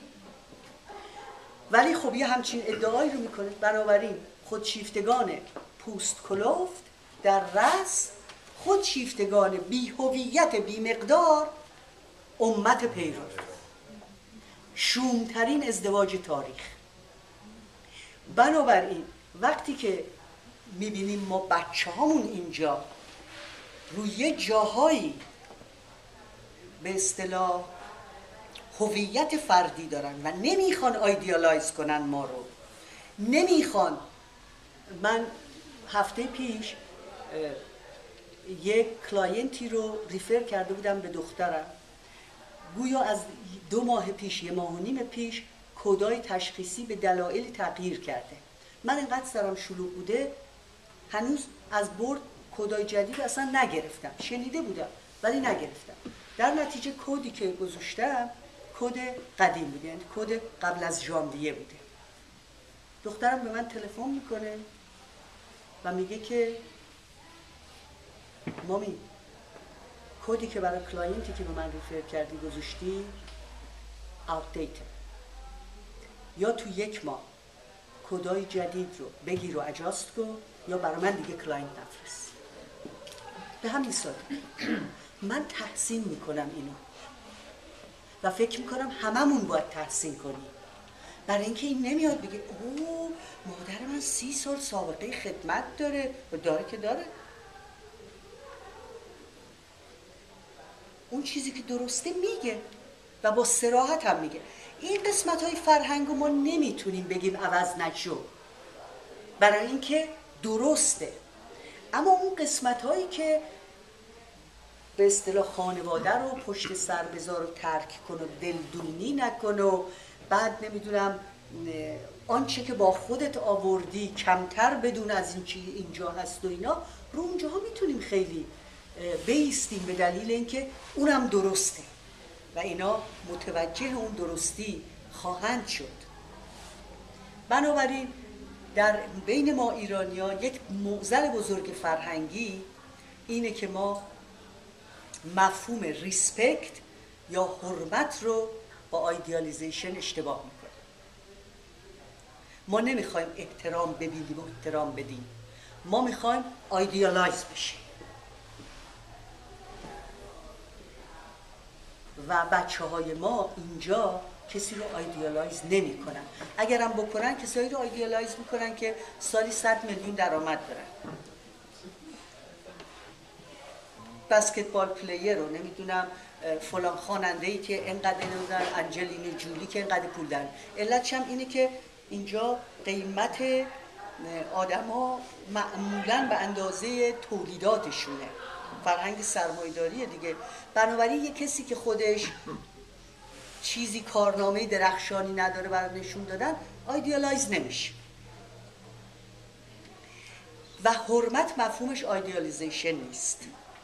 ولی خب یه همچین ادعایی رو میکنه. بنابراین خودشیفتگان پوست کلفت در رأس، خودشیفتگان بی هویت بی مقدار امت پیرو، شومترین ازدواج تاریخ. بنابراین وقتی که میبینیم ما بچه هامون اینجا روی جاهایی به اصطلاح هویت فردی دارن و نمیخوان آیدیالایز کنن ما رو، نمیخوان. من هفته پیش یک کلاینتی رو ریفر کرده بودم به دخترم، گویا از دو ماه پیش، یه ماه و نیم پیش کدای تشخیصی به دلایل تغییر کرده. من اینقدر سرم شلوغ بوده هنوز از برد کدای جدید اصلا نگرفتم، شنیده بودم ولی نگرفتم. در نتیجه کدی که گذاشتم کد قدیم بوده، یعنی کد قبل از ژانویه بوده. دخترم به من تلفن میکنه و میگه که مامی کدی که برای کلاینتی که به من ریفر کردی گذاشتی outdated، یا تو یک ماه کدای جدید رو بگیر و اجاست کن یا برای من دیگه کلاینت نفرست. به همین ساده من تحسین میکنم اینو و فکر میکنم هممون باید تحسین کنیم، برای اینکه این نمیاد بگه اوه مادر من سی سال سابقه خدمت داره. و داره که داره، اون چیزی که درسته میگه و با صراحت هم میگه. این قسمت های فرهنگ ما نمیتونیم بگیم عوض نشو، برای اینکه درسته. اما اون قسمت هایی که به اصطلاح خانواده رو پشت سر بذار و ترک کن و دلدونی نکن و بعد نمیدونم آنچه که با خودت آوردی کمتر بدون از این چی اینجا هست و اینا، رو اونجاها میتونیم خیلی بیستیم به دلیل اینکه اونم درسته و اینا متوجه اون درستی خواهند شد. بنابراین در بین ما ایرانیان یک معضل بزرگ فرهنگی اینه که ما مفهوم ریسپکت یا حرمت رو با آیدیالیزیشن اشتباه میکنیم. ما نمیخوایم احترام ببینیم و احترام بدیم، ما میخوایم آیدیالایز بشیم و بچه های ما اینجا کسی رو آیدیالایز نمی کنن. اگرم بکنن کسایی رو آیدیالایز میکنن که سالی صد میلیون درآمد دارن. بسکتبال پلیر رو، نمیدونم فلان خواننده ای که اینقدر نمیدونم انجلینا جولی که اینقدر پول دارن. علتش هم اینه که اینجا قیمت آدما معمولاً به اندازه تولیداتشونه، فرهنگ سرمایه‌داریه دیگه. بنابراین یه کسی که خودش چیزی کارنامه درخشانی نداره برای نشون دادن آیدیالایز نمیشه. و حرمت مفهومش آیدیالیزیشن نیست.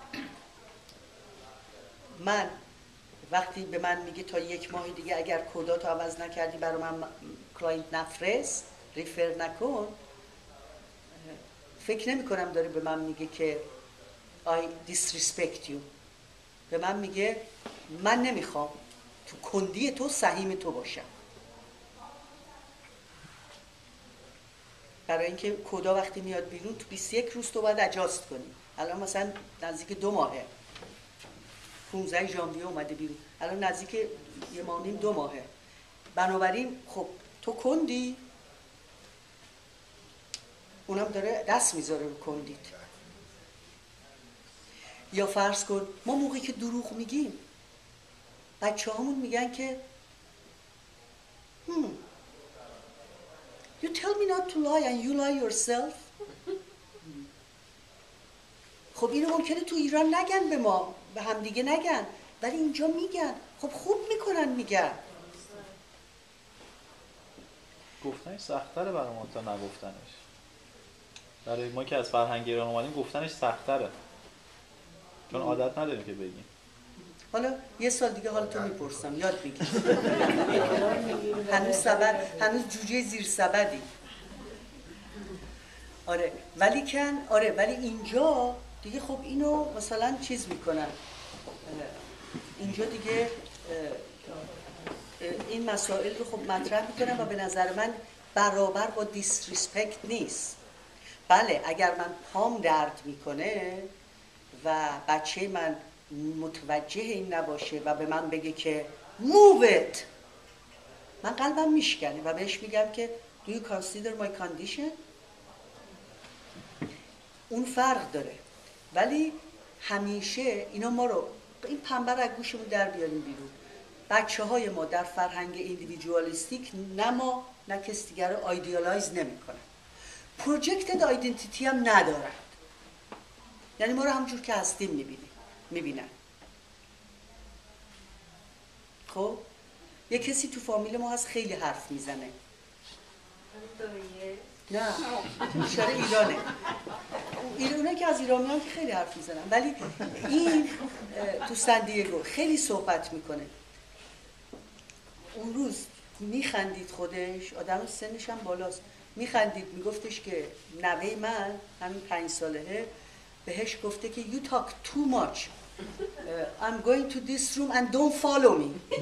من وقتی به من میگه تا یک ماه دیگه اگر کداتو عوض نکردی برای من کلاینت نفرست، ریفر نکن، فکر نمی کنم داره به من میگه که I disrespect you. به من میگه من نمیخوام تو کندی تو سهیم تو باشم. برای اینکه کدا وقتی میاد بیرون تو بیست و یک روز تو باید اجاست کنی. الان مثلا نزدیک دو ماهه، پانزده ژانویه اومده بیرون، الان نزدیک یه ماه نیم دو ماهه. بنابراین خب تو کندی، اونم داره دست میذاره رو کندید. یا فرض کن ما موقعی که دروغ میگیم بچه همون میگن که hmm, you tell me not to lie and you lie yourself. خب اینو ممکنه تو ایران نگن به ما، به هم دیگه نگن، ولی اینجا میگن. خب خوب میکنن میگن. گفتنش سخت‌تره برای ما تا نگفتنش. برای ما که از فرهنگ ایران اومدیم گفتنش سخت‌تره، چون عادت نداریم که بگیم. حالا یه سال دیگه حالا تو میپرسم یاد بگیر. هنوز سبد، هنوز جوجه زیر سبدی. آره ولی کن، آره ولی اینجا دیگه خب اینو مثلا چیز میکنن، اینجا دیگه این مسائل رو خب مطرح میکنن و به نظر من برابر با دیسریسپکت نیست. بله اگر من پام درد میکنه و بچه من متوجه این نباشه و به من بگه که move it، من قلبم میشکنه و بهش میگم که do you consider my condition؟ اون فرق داره. ولی همیشه اینا ما رو، این پنبه رو از گوشمون در بیاریم بیرون. بچه های ما در فرهنگ ایندیویدوالیستیک نه ما نه کس دیگر رو آیدیالایز نمی کنن. پروژکتد آیدنتیتی هم ندارن، یعنی ما رو همجور که هستیم میبینیم میبینن. خب یه کسی تو فامیل ما هست خیلی حرف میزنه، نه اشاره ایرانه، ایرانه که از ایرانیان که خیلی حرف میزنن، ولی این تو سندیگو خیلی صحبت میکنه. اون روز میخندید، خودش آدم سنش هم بالاست، میخندید میگفتش که نوه من همین پنج سالهه بهش گفته که you talk too much uh, I'm going to this room and don't follow me.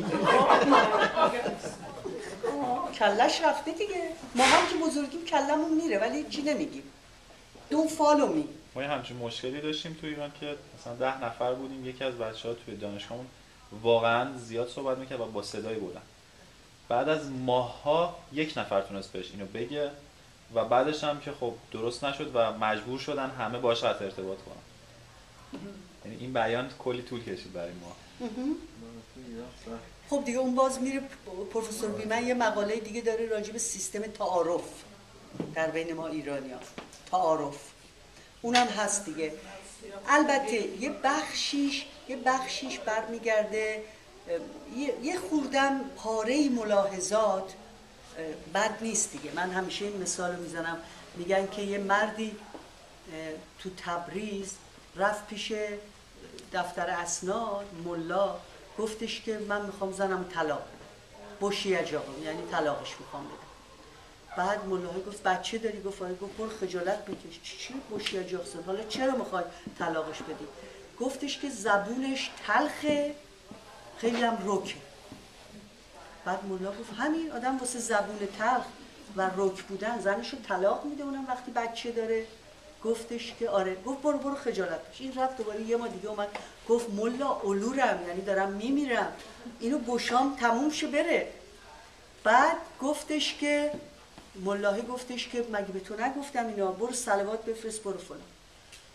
کلش رفته دیگه. ما هم که بزرگیم کلمون میره ولی چی نمیگیم. don't follow me. ما یه همچین مشکلی داشتیم تو ایران که مثلا ده نفر بودیم، یکی از بچه‌ها توی دانشگاهمون واقعا زیاد صحبت میکرد و با صدای بلند. بعد از ماه‌ها یک نفر تونست بهش اینو بگه و بعدش هم که خب درست نشد و مجبور شدن همه باهاش قطع ارتباط کنن. یعنی این بیان کلی طول کشید برای ما. خب دیگه اون باز میره، پروفسور بیمن یه مقاله دیگه داره راجع به سیستم تعارف در بین ما ایرانی‌ها. تعارف اونم هست دیگه. البته یه بخشیش یه بخشیش برمیگرده، یه خوردم پاره ملاحظات بد نیست دیگه. من همیشه این مثال رو میزنم، میگن که یه مردی تو تبریز رفت پیش دفتر اسناد ملا، گفتش که من میخوام زنم طلاق بوشیج آقا، یعنی طلاقش میخوام بدم. بعد ملاها گفت بچه داری؟ گفت آره. گفت برو خجالت بکش. چی بوشیج آقا؟ حالا چرا میخوای طلاقش بدی؟ گفتش که زبونش تلخه، خیلی هم رکه. بعد ملا گفت همین آدم واسه زبون تلخ و رک بودن زنشو طلاق میده، اونم وقتی بچه داره؟ گفتش که آره. گفت برو برو خجالت بکش. این رفت دوباره یه ما دیگه اومد گفت ملا اولورم، یعنی دارم میمیرم، اینو گشام تموم شه بره. بعد گفتش که ملاحی گفتش که مگه به تو نگفتم اینا، برو صلوات بفرست برو فلان.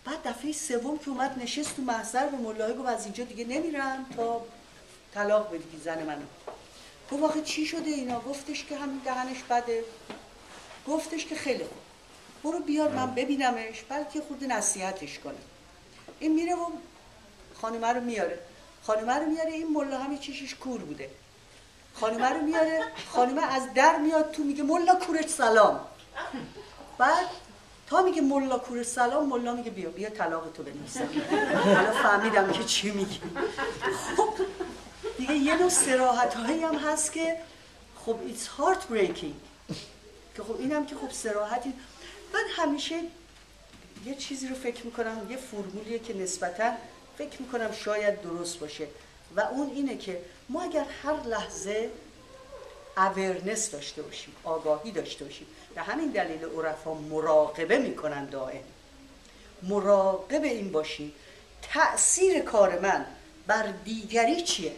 بعد دفعه سوم که اومد نشست تو محضر به ملای گفت از اینجا دیگه نمیرم تا طلاق بدی زن منو. گفت واقعا چی شده اینا؟ گفتش که همین دهنش بده. گفتش که خیلی خوب برو بیار من ببینمش بلکه خود نصیحتش کنه. این میره و خانمه رو میاره. خانمه رو میاره، این ملا همین چیشش کور بوده. خانمه رو میاره، خانمه از در میاد تو میگه ملا کورش سلام. بعد تا میگه ملا کورش سلام، ملا میگه بیا بیا طلاق تو بنویسم. حالا فهمیدم که چی میگی. خب دیگه یه نوع صراحت هایی هم هست که خب it's heart breaking که خب اینم که خب صراحتی. من همیشه یه چیزی رو فکر میکنم، یه فرمولیه که نسبتاً فکر میکنم شاید درست باشه و اون اینه که ما اگر هر لحظه اورنس داشته باشیم، آگاهی داشته باشیم، به همین دلیل عرفا مراقبه میکنن دائم، مراقب این باشیم تأثیر کار من بر دیگری چیه.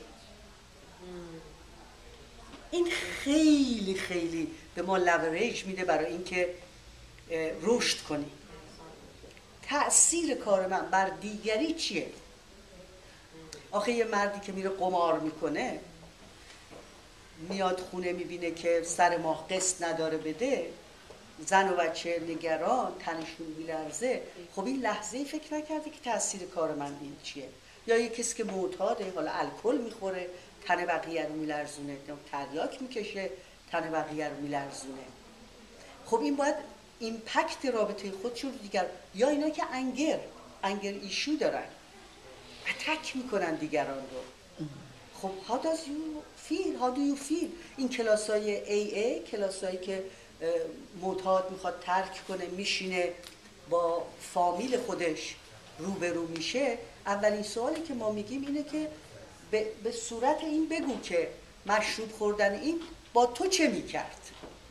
این خیلی خیلی به ما لورج میده برای اینکه رشد کنیم. تأثیر کار من بر دیگری چیه؟ آخه یه مردی که میره قمار میکنه میاد خونه میبینه که سر ماه قسط نداره بده، زن و بچه نگران، تنشون میلرزه، خب این لحظه ای فکر نکرده که تأثیر کار من این چیه؟ یا یه کسی که معتاده، حالا الکل میخوره، تن بقیه رو میلرزونه، تریاک میکشه، تن بقیه رو میلرزونه. خب این باید ایمپکت رابطه خودش رو دیگر، یا اینا که انگر انگر ایشو دارن، اتک میکنن دیگران رو. خب how does you feel how do you feel؟ این کلاسای ای ای، کلاسایی که معتاد میخواد ترک کنه، میشینه با فامیل خودش روبرو میشه، اولین سوالی که ما میگیم اینه که به, به صورت این بگو که مشروب خوردن این با تو چه میکرد؟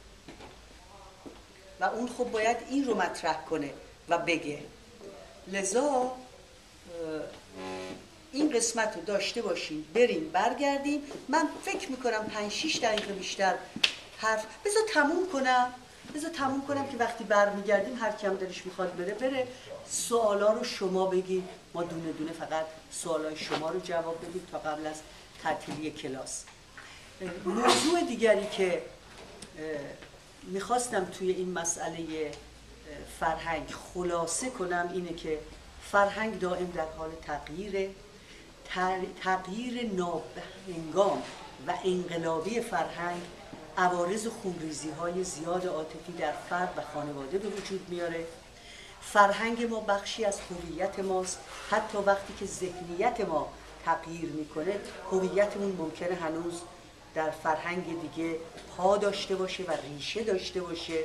و اون خب باید این رو مطرح کنه و بگه. لذا این قسمت رو داشته باشیم، بریم برگردیم. من فکر میکنم پنج شیش دقیقه بیشتر حرف بذار تموم کنم بذار تموم کنم که وقتی برمیگردیم هر کم دلش میخواد بره بره. سوالا رو شما بگید، ما دونه دونه فقط سوالای شما رو جواب بدیم تا قبل از تعطیلی کلاس. موضوع دیگری که میخواستم توی این مسئله فرهنگ خلاصه کنم اینه که فرهنگ دائم در حال تغییره. تغییر ناهنگام و انقلابی فرهنگ عوارض خونریزی های زیاد عاطفی در فرد و خانواده به وجود میاره. فرهنگ ما بخشی از هویت ماست. حتی وقتی که ذهنیت ما تغییر میکنه، هویتمون ممکنه هنوز در فرهنگ دیگه پا داشته باشه و ریشه داشته باشه.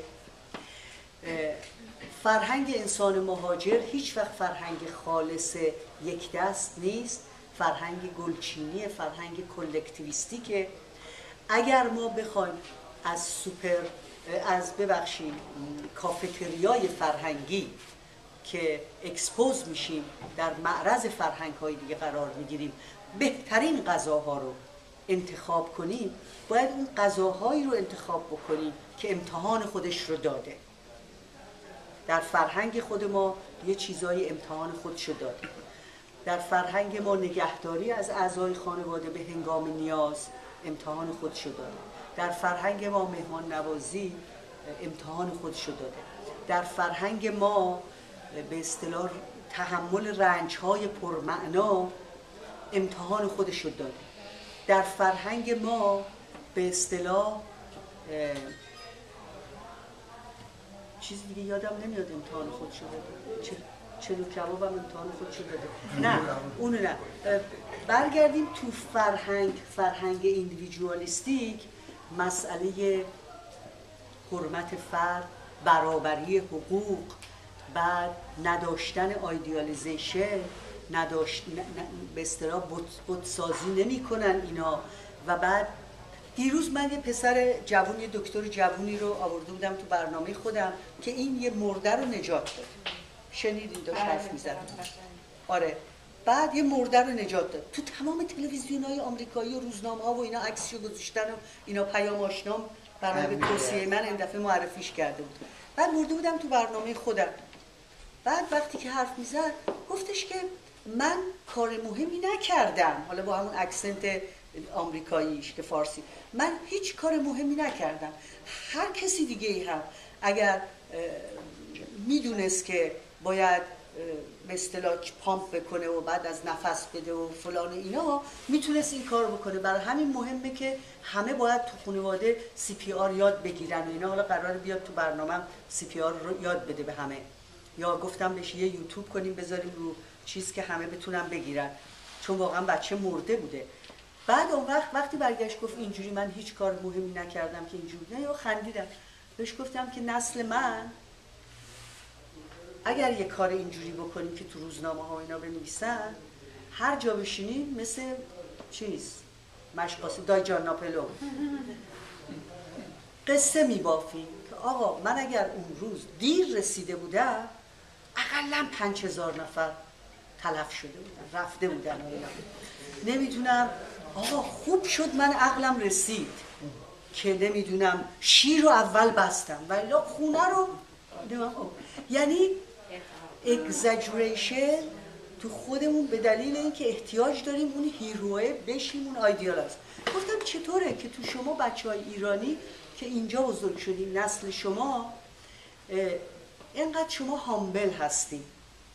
فرهنگ انسان مهاجر هیچ وقت فرهنگ خالص یک دست نیست، فرهنگ گلچینی، فرهنگ کلکتیویستیکه. اگر ما بخوایم از سوپر از ببخشید کافتریای فرهنگی که اکسپوز میشیم در معرض فرهنگ های دیگه قرار میگیریم، بهترین غذاها رو انتخاب کنیم، باید اون غذاهایی رو انتخاب بکنیم که امتحان خودش رو داده. در فرهنگ خود ما یه چیزای امتحان خودش رو داده. در فرهنگ ما نگهداری از اعضای خانواده به هنگام نیاز امتحان خودش رو داده. در فرهنگ ما مهمان نوازی امتحان خودش رو داده. در فرهنگ ما به اصطلاح تحمل رنج‌های پرمعنا امتحان خودش رو داده. در فرهنگ ما به اصطلاح چیز دیگه یادم نمیاد امتحان خودش رو داده. چه چلو کباب هم امتحان خودش رو داده. نه اونو نه. برگردیم تو فرهنگ فرهنگ ایندیویدوالیستیک، مسئله حرمت فرد، برابری حقوق، بعد نداشتن آیدیالیزیشن، نداشت به اصطلاح بتسازی نمی کنن اینا. و بعد دیروز من یه پسر جوون، یه دکتر جوونی رو آورده بودم تو برنامه خودم که این یه مرده رو نجات داد. شنیدین داشت حرف می‌زد. آره. بعد یه مرده رو نجات داد. تو تمام تلویزیون‌های آمریکایی و روزنامه‌ها و اینا عکسشو گذاشتن و اینا پیام آشنام برای توصیه من این دفعه معرفیش کرده بود. بعد مرده بودم تو برنامه خودم. بعد وقتی که حرف میزد گفتش که من کار مهمی نکردم، حالا با همون اکسنت آمریکاییش که فارسی، من هیچ کار مهمی نکردم. هر کسی دیگه ای هم اگر میدونست که باید به اصطلاح پامپ بکنه و بعد از نفس بده و فلان اینا، میتونست این کار بکنه. برای همین مهمه که همه باید تو خانواده سی پی آر یاد بگیرن و اینا. حالا قراره بیاد تو برنامه سی پی آر رو یاد بده به همه، یا گفتم بهش یه یوتیوب کنیم بذاریم رو چیز که همه بتونن بگیرن، چون واقعا بچه مرده بوده. بعد اون وقت وقتی برگشت گفت اینجوری من هیچ کار مهمی نکردم که اینجوری، نه یا خندیدم بهش گفتم که نسل من اگر یه کار اینجوری بکنیم که تو روزنامه ها اینا بنویسن، هر جا بشینیم مثل چیز مشقاسی دای جان ناپلو قصه میبافیم که آقا من اگر اون روز دیر رسیده بودم اقلا پنج هزار نفر تلف شده بودن، رفته بودن و اینا. نمیدونم آقا خوب شد من عقلم رسید که نمیدونم شیر رو اول بستم ولی خونه رو یعنی اگزاجریشن تو خودمون به دلیل اینکه احتیاج داریم اون هیروه بشیم اون آیدیال هست. گفتم چطوره که تو شما بچه های ایرانی که اینجا بزرگ شدیم، نسل شما اینقدر شما هامبل هستیم.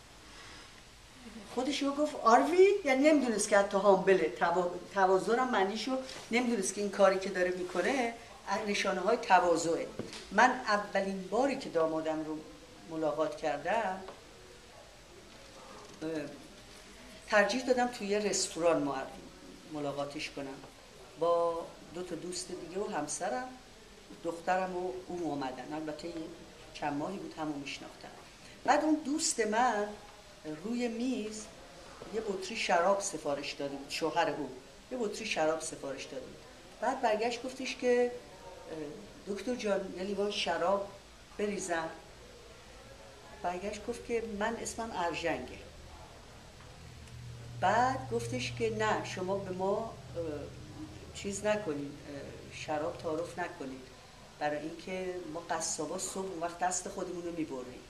خودشو گفت آروی، یعنی نمیدونست که حتی هامبله، تواضع هم معنیشو نمیدونست که این کاری که داره میکنه نشانه های تواضعه. من اولین باری که دامادم رو ملاقات کردم ترجیح دادم توی یه رستوران ملاقاتش کنم با دو تا دوست دیگه و همسرم، دخترم و اون اومدن. البته چند ماهی بود همو میشناختم. بعد اون دوست من روی میز یه بطری شراب سفارش داده بود، شوهر او یه بطری شراب سفارش داده بود. بعد برگشت گفتش که دکتر جان یه لیوان شراب بریزم. برگشت گفت که من اسمم ارژنگه. بعد گفتش که نه شما به ما چیز نکنید، شراب تعارف نکنید، برای اینکه ما قصابا صبح اون وقت دست خودمون رو میبریم.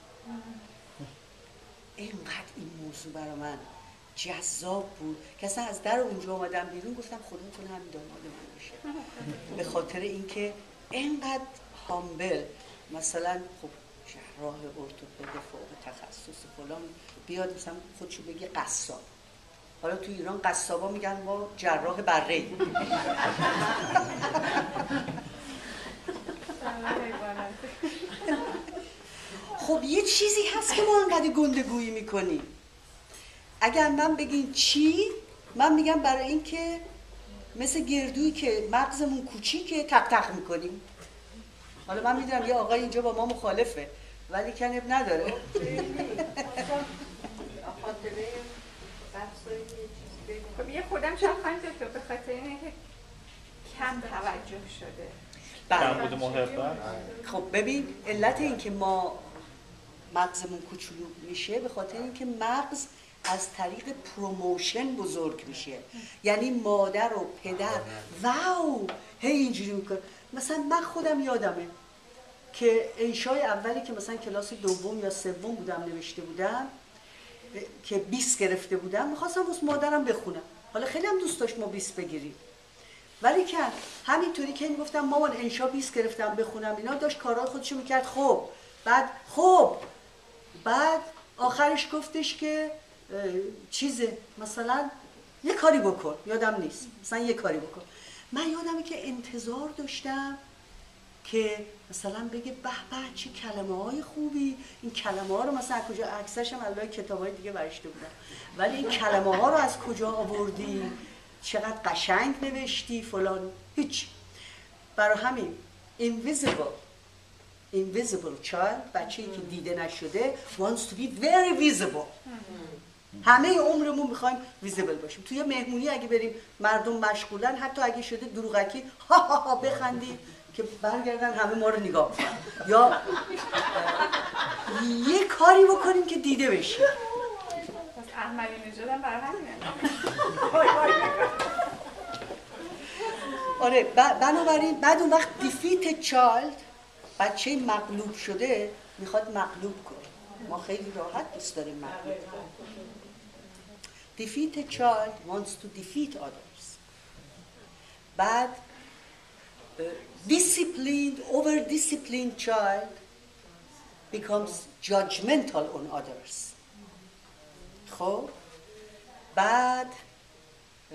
اینقدر این موضوع برای من جذاب بود که اصلا از در اونجا آمدم بیرون گفتم خدا کنه همین داماد من بشه. به خاطر اینکه اینقدر هامبل، مثلا خب جراح ارتوپد فوق تخصص فلان بیاد مثلا خودشو بگه قصاب. حالا تو ایران قصابا میگن ما جراح بره. خب یه چیزی هست که ما انقدر گندگویی میکنیم. اگر من بگین چی، من میگم برای این که مثل گردویی که مغزمون کوچیکه تق تق میکنیم. حالا من میدونم یه آقای اینجا با ما مخالفه ولی کنب نداره. خب یه خودم شاید خواهیم دکتر به خاطر اینه که کم توجه شده. کم بود محبت. خب ببین علت این که ما مغزمون کوچولو میشه به خاطر اینکه مغز از طریق پروموشن بزرگ میشه. یعنی مادر و پدر واو هی اینجوری میکنه. مثلا من خودم یادمه که انشای اولی که مثلا کلاس دوم یا سوم بودم نوشته بودم که بیست گرفته بودم، میخواستم واسه مادرم بخونم. حالا خیلی هم دوست داشت ما بیست بگیریم، ولی که همینطوری که میگفتم مامان انشا بیست گرفتم بخونم اینا، داشت کارهای خودشو میکرد. خب بعد خب بعد آخرش گفتش که چیزه مثلا یه کاری بکن، یادم نیست مثلا یه کاری بکن. من یادمه که انتظار داشتم که مثلا بگه به به چه کلمه های خوبی، این کلمه ها رو مثلا کجا، عکسش هم الان کتاب های دیگه برشته بودم، ولی این کلمه ها رو از کجا آوردی، چقدر قشنگ نوشتی فلان. هیچ. برای همین invisible invisible child، بچه‌ای که دیده نشده wants to be very visible. همه عمرمون میخوایم ویزیبل باشیم. توی مهمونی اگه بریم مردم مشغولن، حتی اگه شده دروغکی ها ها ها بخندیم که برگردن همه ما رو نگاه کنن، یا یه کاری بکنیم که دیده بشیم. پس احمدی نژادم برای همینه. آره بنابراین بعد اون وقت دیفیت چایلد، بچه مغلوب شده میخواد مغلوب کنه. ما خیلی راحت دوست داریم محدود. Defeated child wants to defeat others. بعد uh, disciplined, over-disciplined child becomes judgmental on others. خب بعد uh,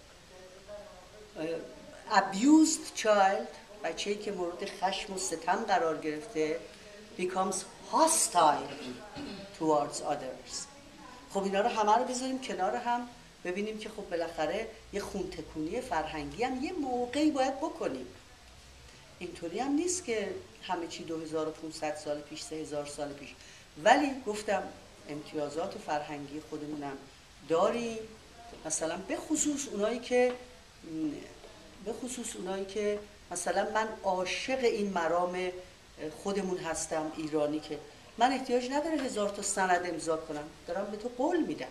uh, abused child، بچه‌ای که مورد خشم و ستم قرار گرفته، becomes hostile towards others. خب اینا رو همه رو بذاریم کنار هم ببینیم که خب بالاخره یه خونتکونی فرهنگی هم یه موقعی باید بکنیم. اینطوری هم نیست که همه چی دو هزار و پانصد سال پیش، سه هزار سال پیش. ولی گفتم امتیازات فرهنگی خودمونم داریم، مثلا به خصوص اونایی که به خصوص اونایی که مثلا من عاشق این مرام خودمون هستم ایرانی، که من احتیاج نداره هزار تا سند امضا کنم، دارم به تو قول میدم.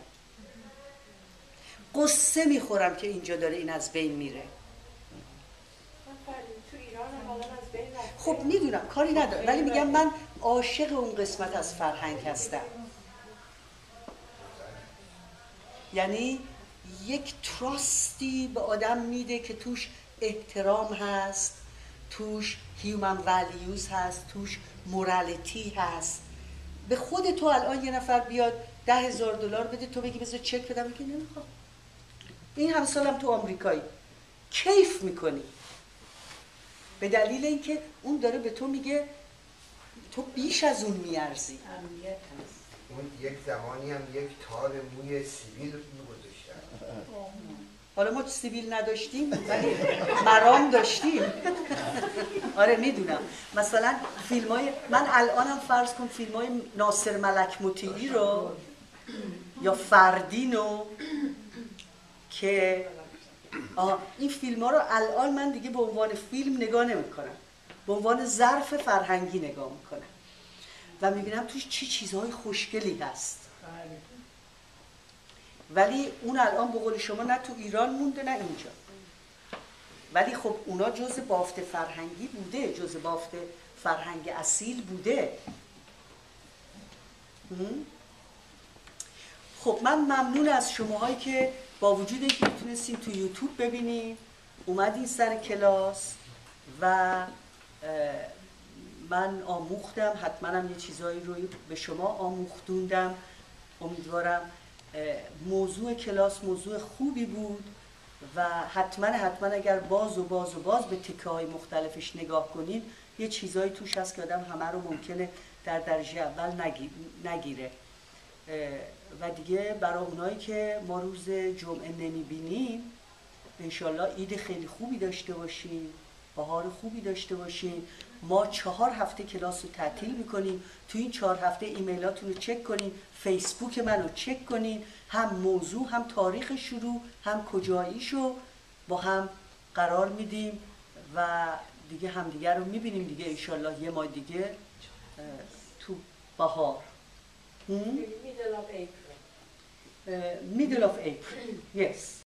قصه میخورم که اینجا داره این از بین میره. خب میدونم کاری نداره، ولی میگم من عاشق اون قسمت از فرهنگ هستم. یعنی یک تراستی به آدم میده که توش احترام هست، توش هیومن ولیوز هست، توش مورالیتی هست. به خود تو الان یه نفر بیاد ده هزار دلار بده، تو بگی بذار چک بدم، بگی نمیخوام. این همه سالم تو آمریکایی کیف میکنی، به دلیل اینکه اون داره به تو میگه تو بیش از اون میارزی. اون یک زمانی هم یک تار موی سیبیل میگذاشتن. حالا ما سیبیل نداشتیم ولی مرام داشتیم. آره میدونم. مثلا فیلم های من الانم فرض کن فیلم های ناصر ملک مطیعی رو یا فردینو که آه این فیلم ها رو الان من دیگه به عنوان فیلم نگاه نمی کنم، به عنوان ظرف فرهنگی نگاه میکنم و میبینم توش چی چیزهای خوشگلی هست. ولی اون الان به قول شما نه تو ایران مونده نه اینجا، ولی خب اونا جزء بافت فرهنگی بوده، جزء بافت فرهنگ اصیل بوده. خب من ممنون از شماهایی که با وجود اینکه میتونستین تو یوتیوب ببینین اومدین سر کلاس و من آموختم، حتما هم یه چیزایی رو به شما آموختوندم. امیدوارم موضوع کلاس موضوع خوبی بود و حتما حتما اگر باز و باز و باز به تکه های مختلفش نگاه کنین یه چیزایی توش هست که آدم همه رو ممکنه در درجه اول نگیره. و دیگه برای اونایی که ما روز جمعه نمیبینیم انشالله عید خیلی خوبی داشته باشین، بهار خوبی داشته باشین. ما چهار هفته کلاس رو تعطیل میکنیم. تو این چهار هفته ایمیلاتون رو چک کنین، فیسبوک من رو چک کنین، هم موضوع هم تاریخ شروع هم کجاییشو با هم قرار میدیم و دیگه همدیگه رو میبینیم دیگه انشالله یه ماه دیگه تو بهار. Middle of April. Uh, middle of April, yes.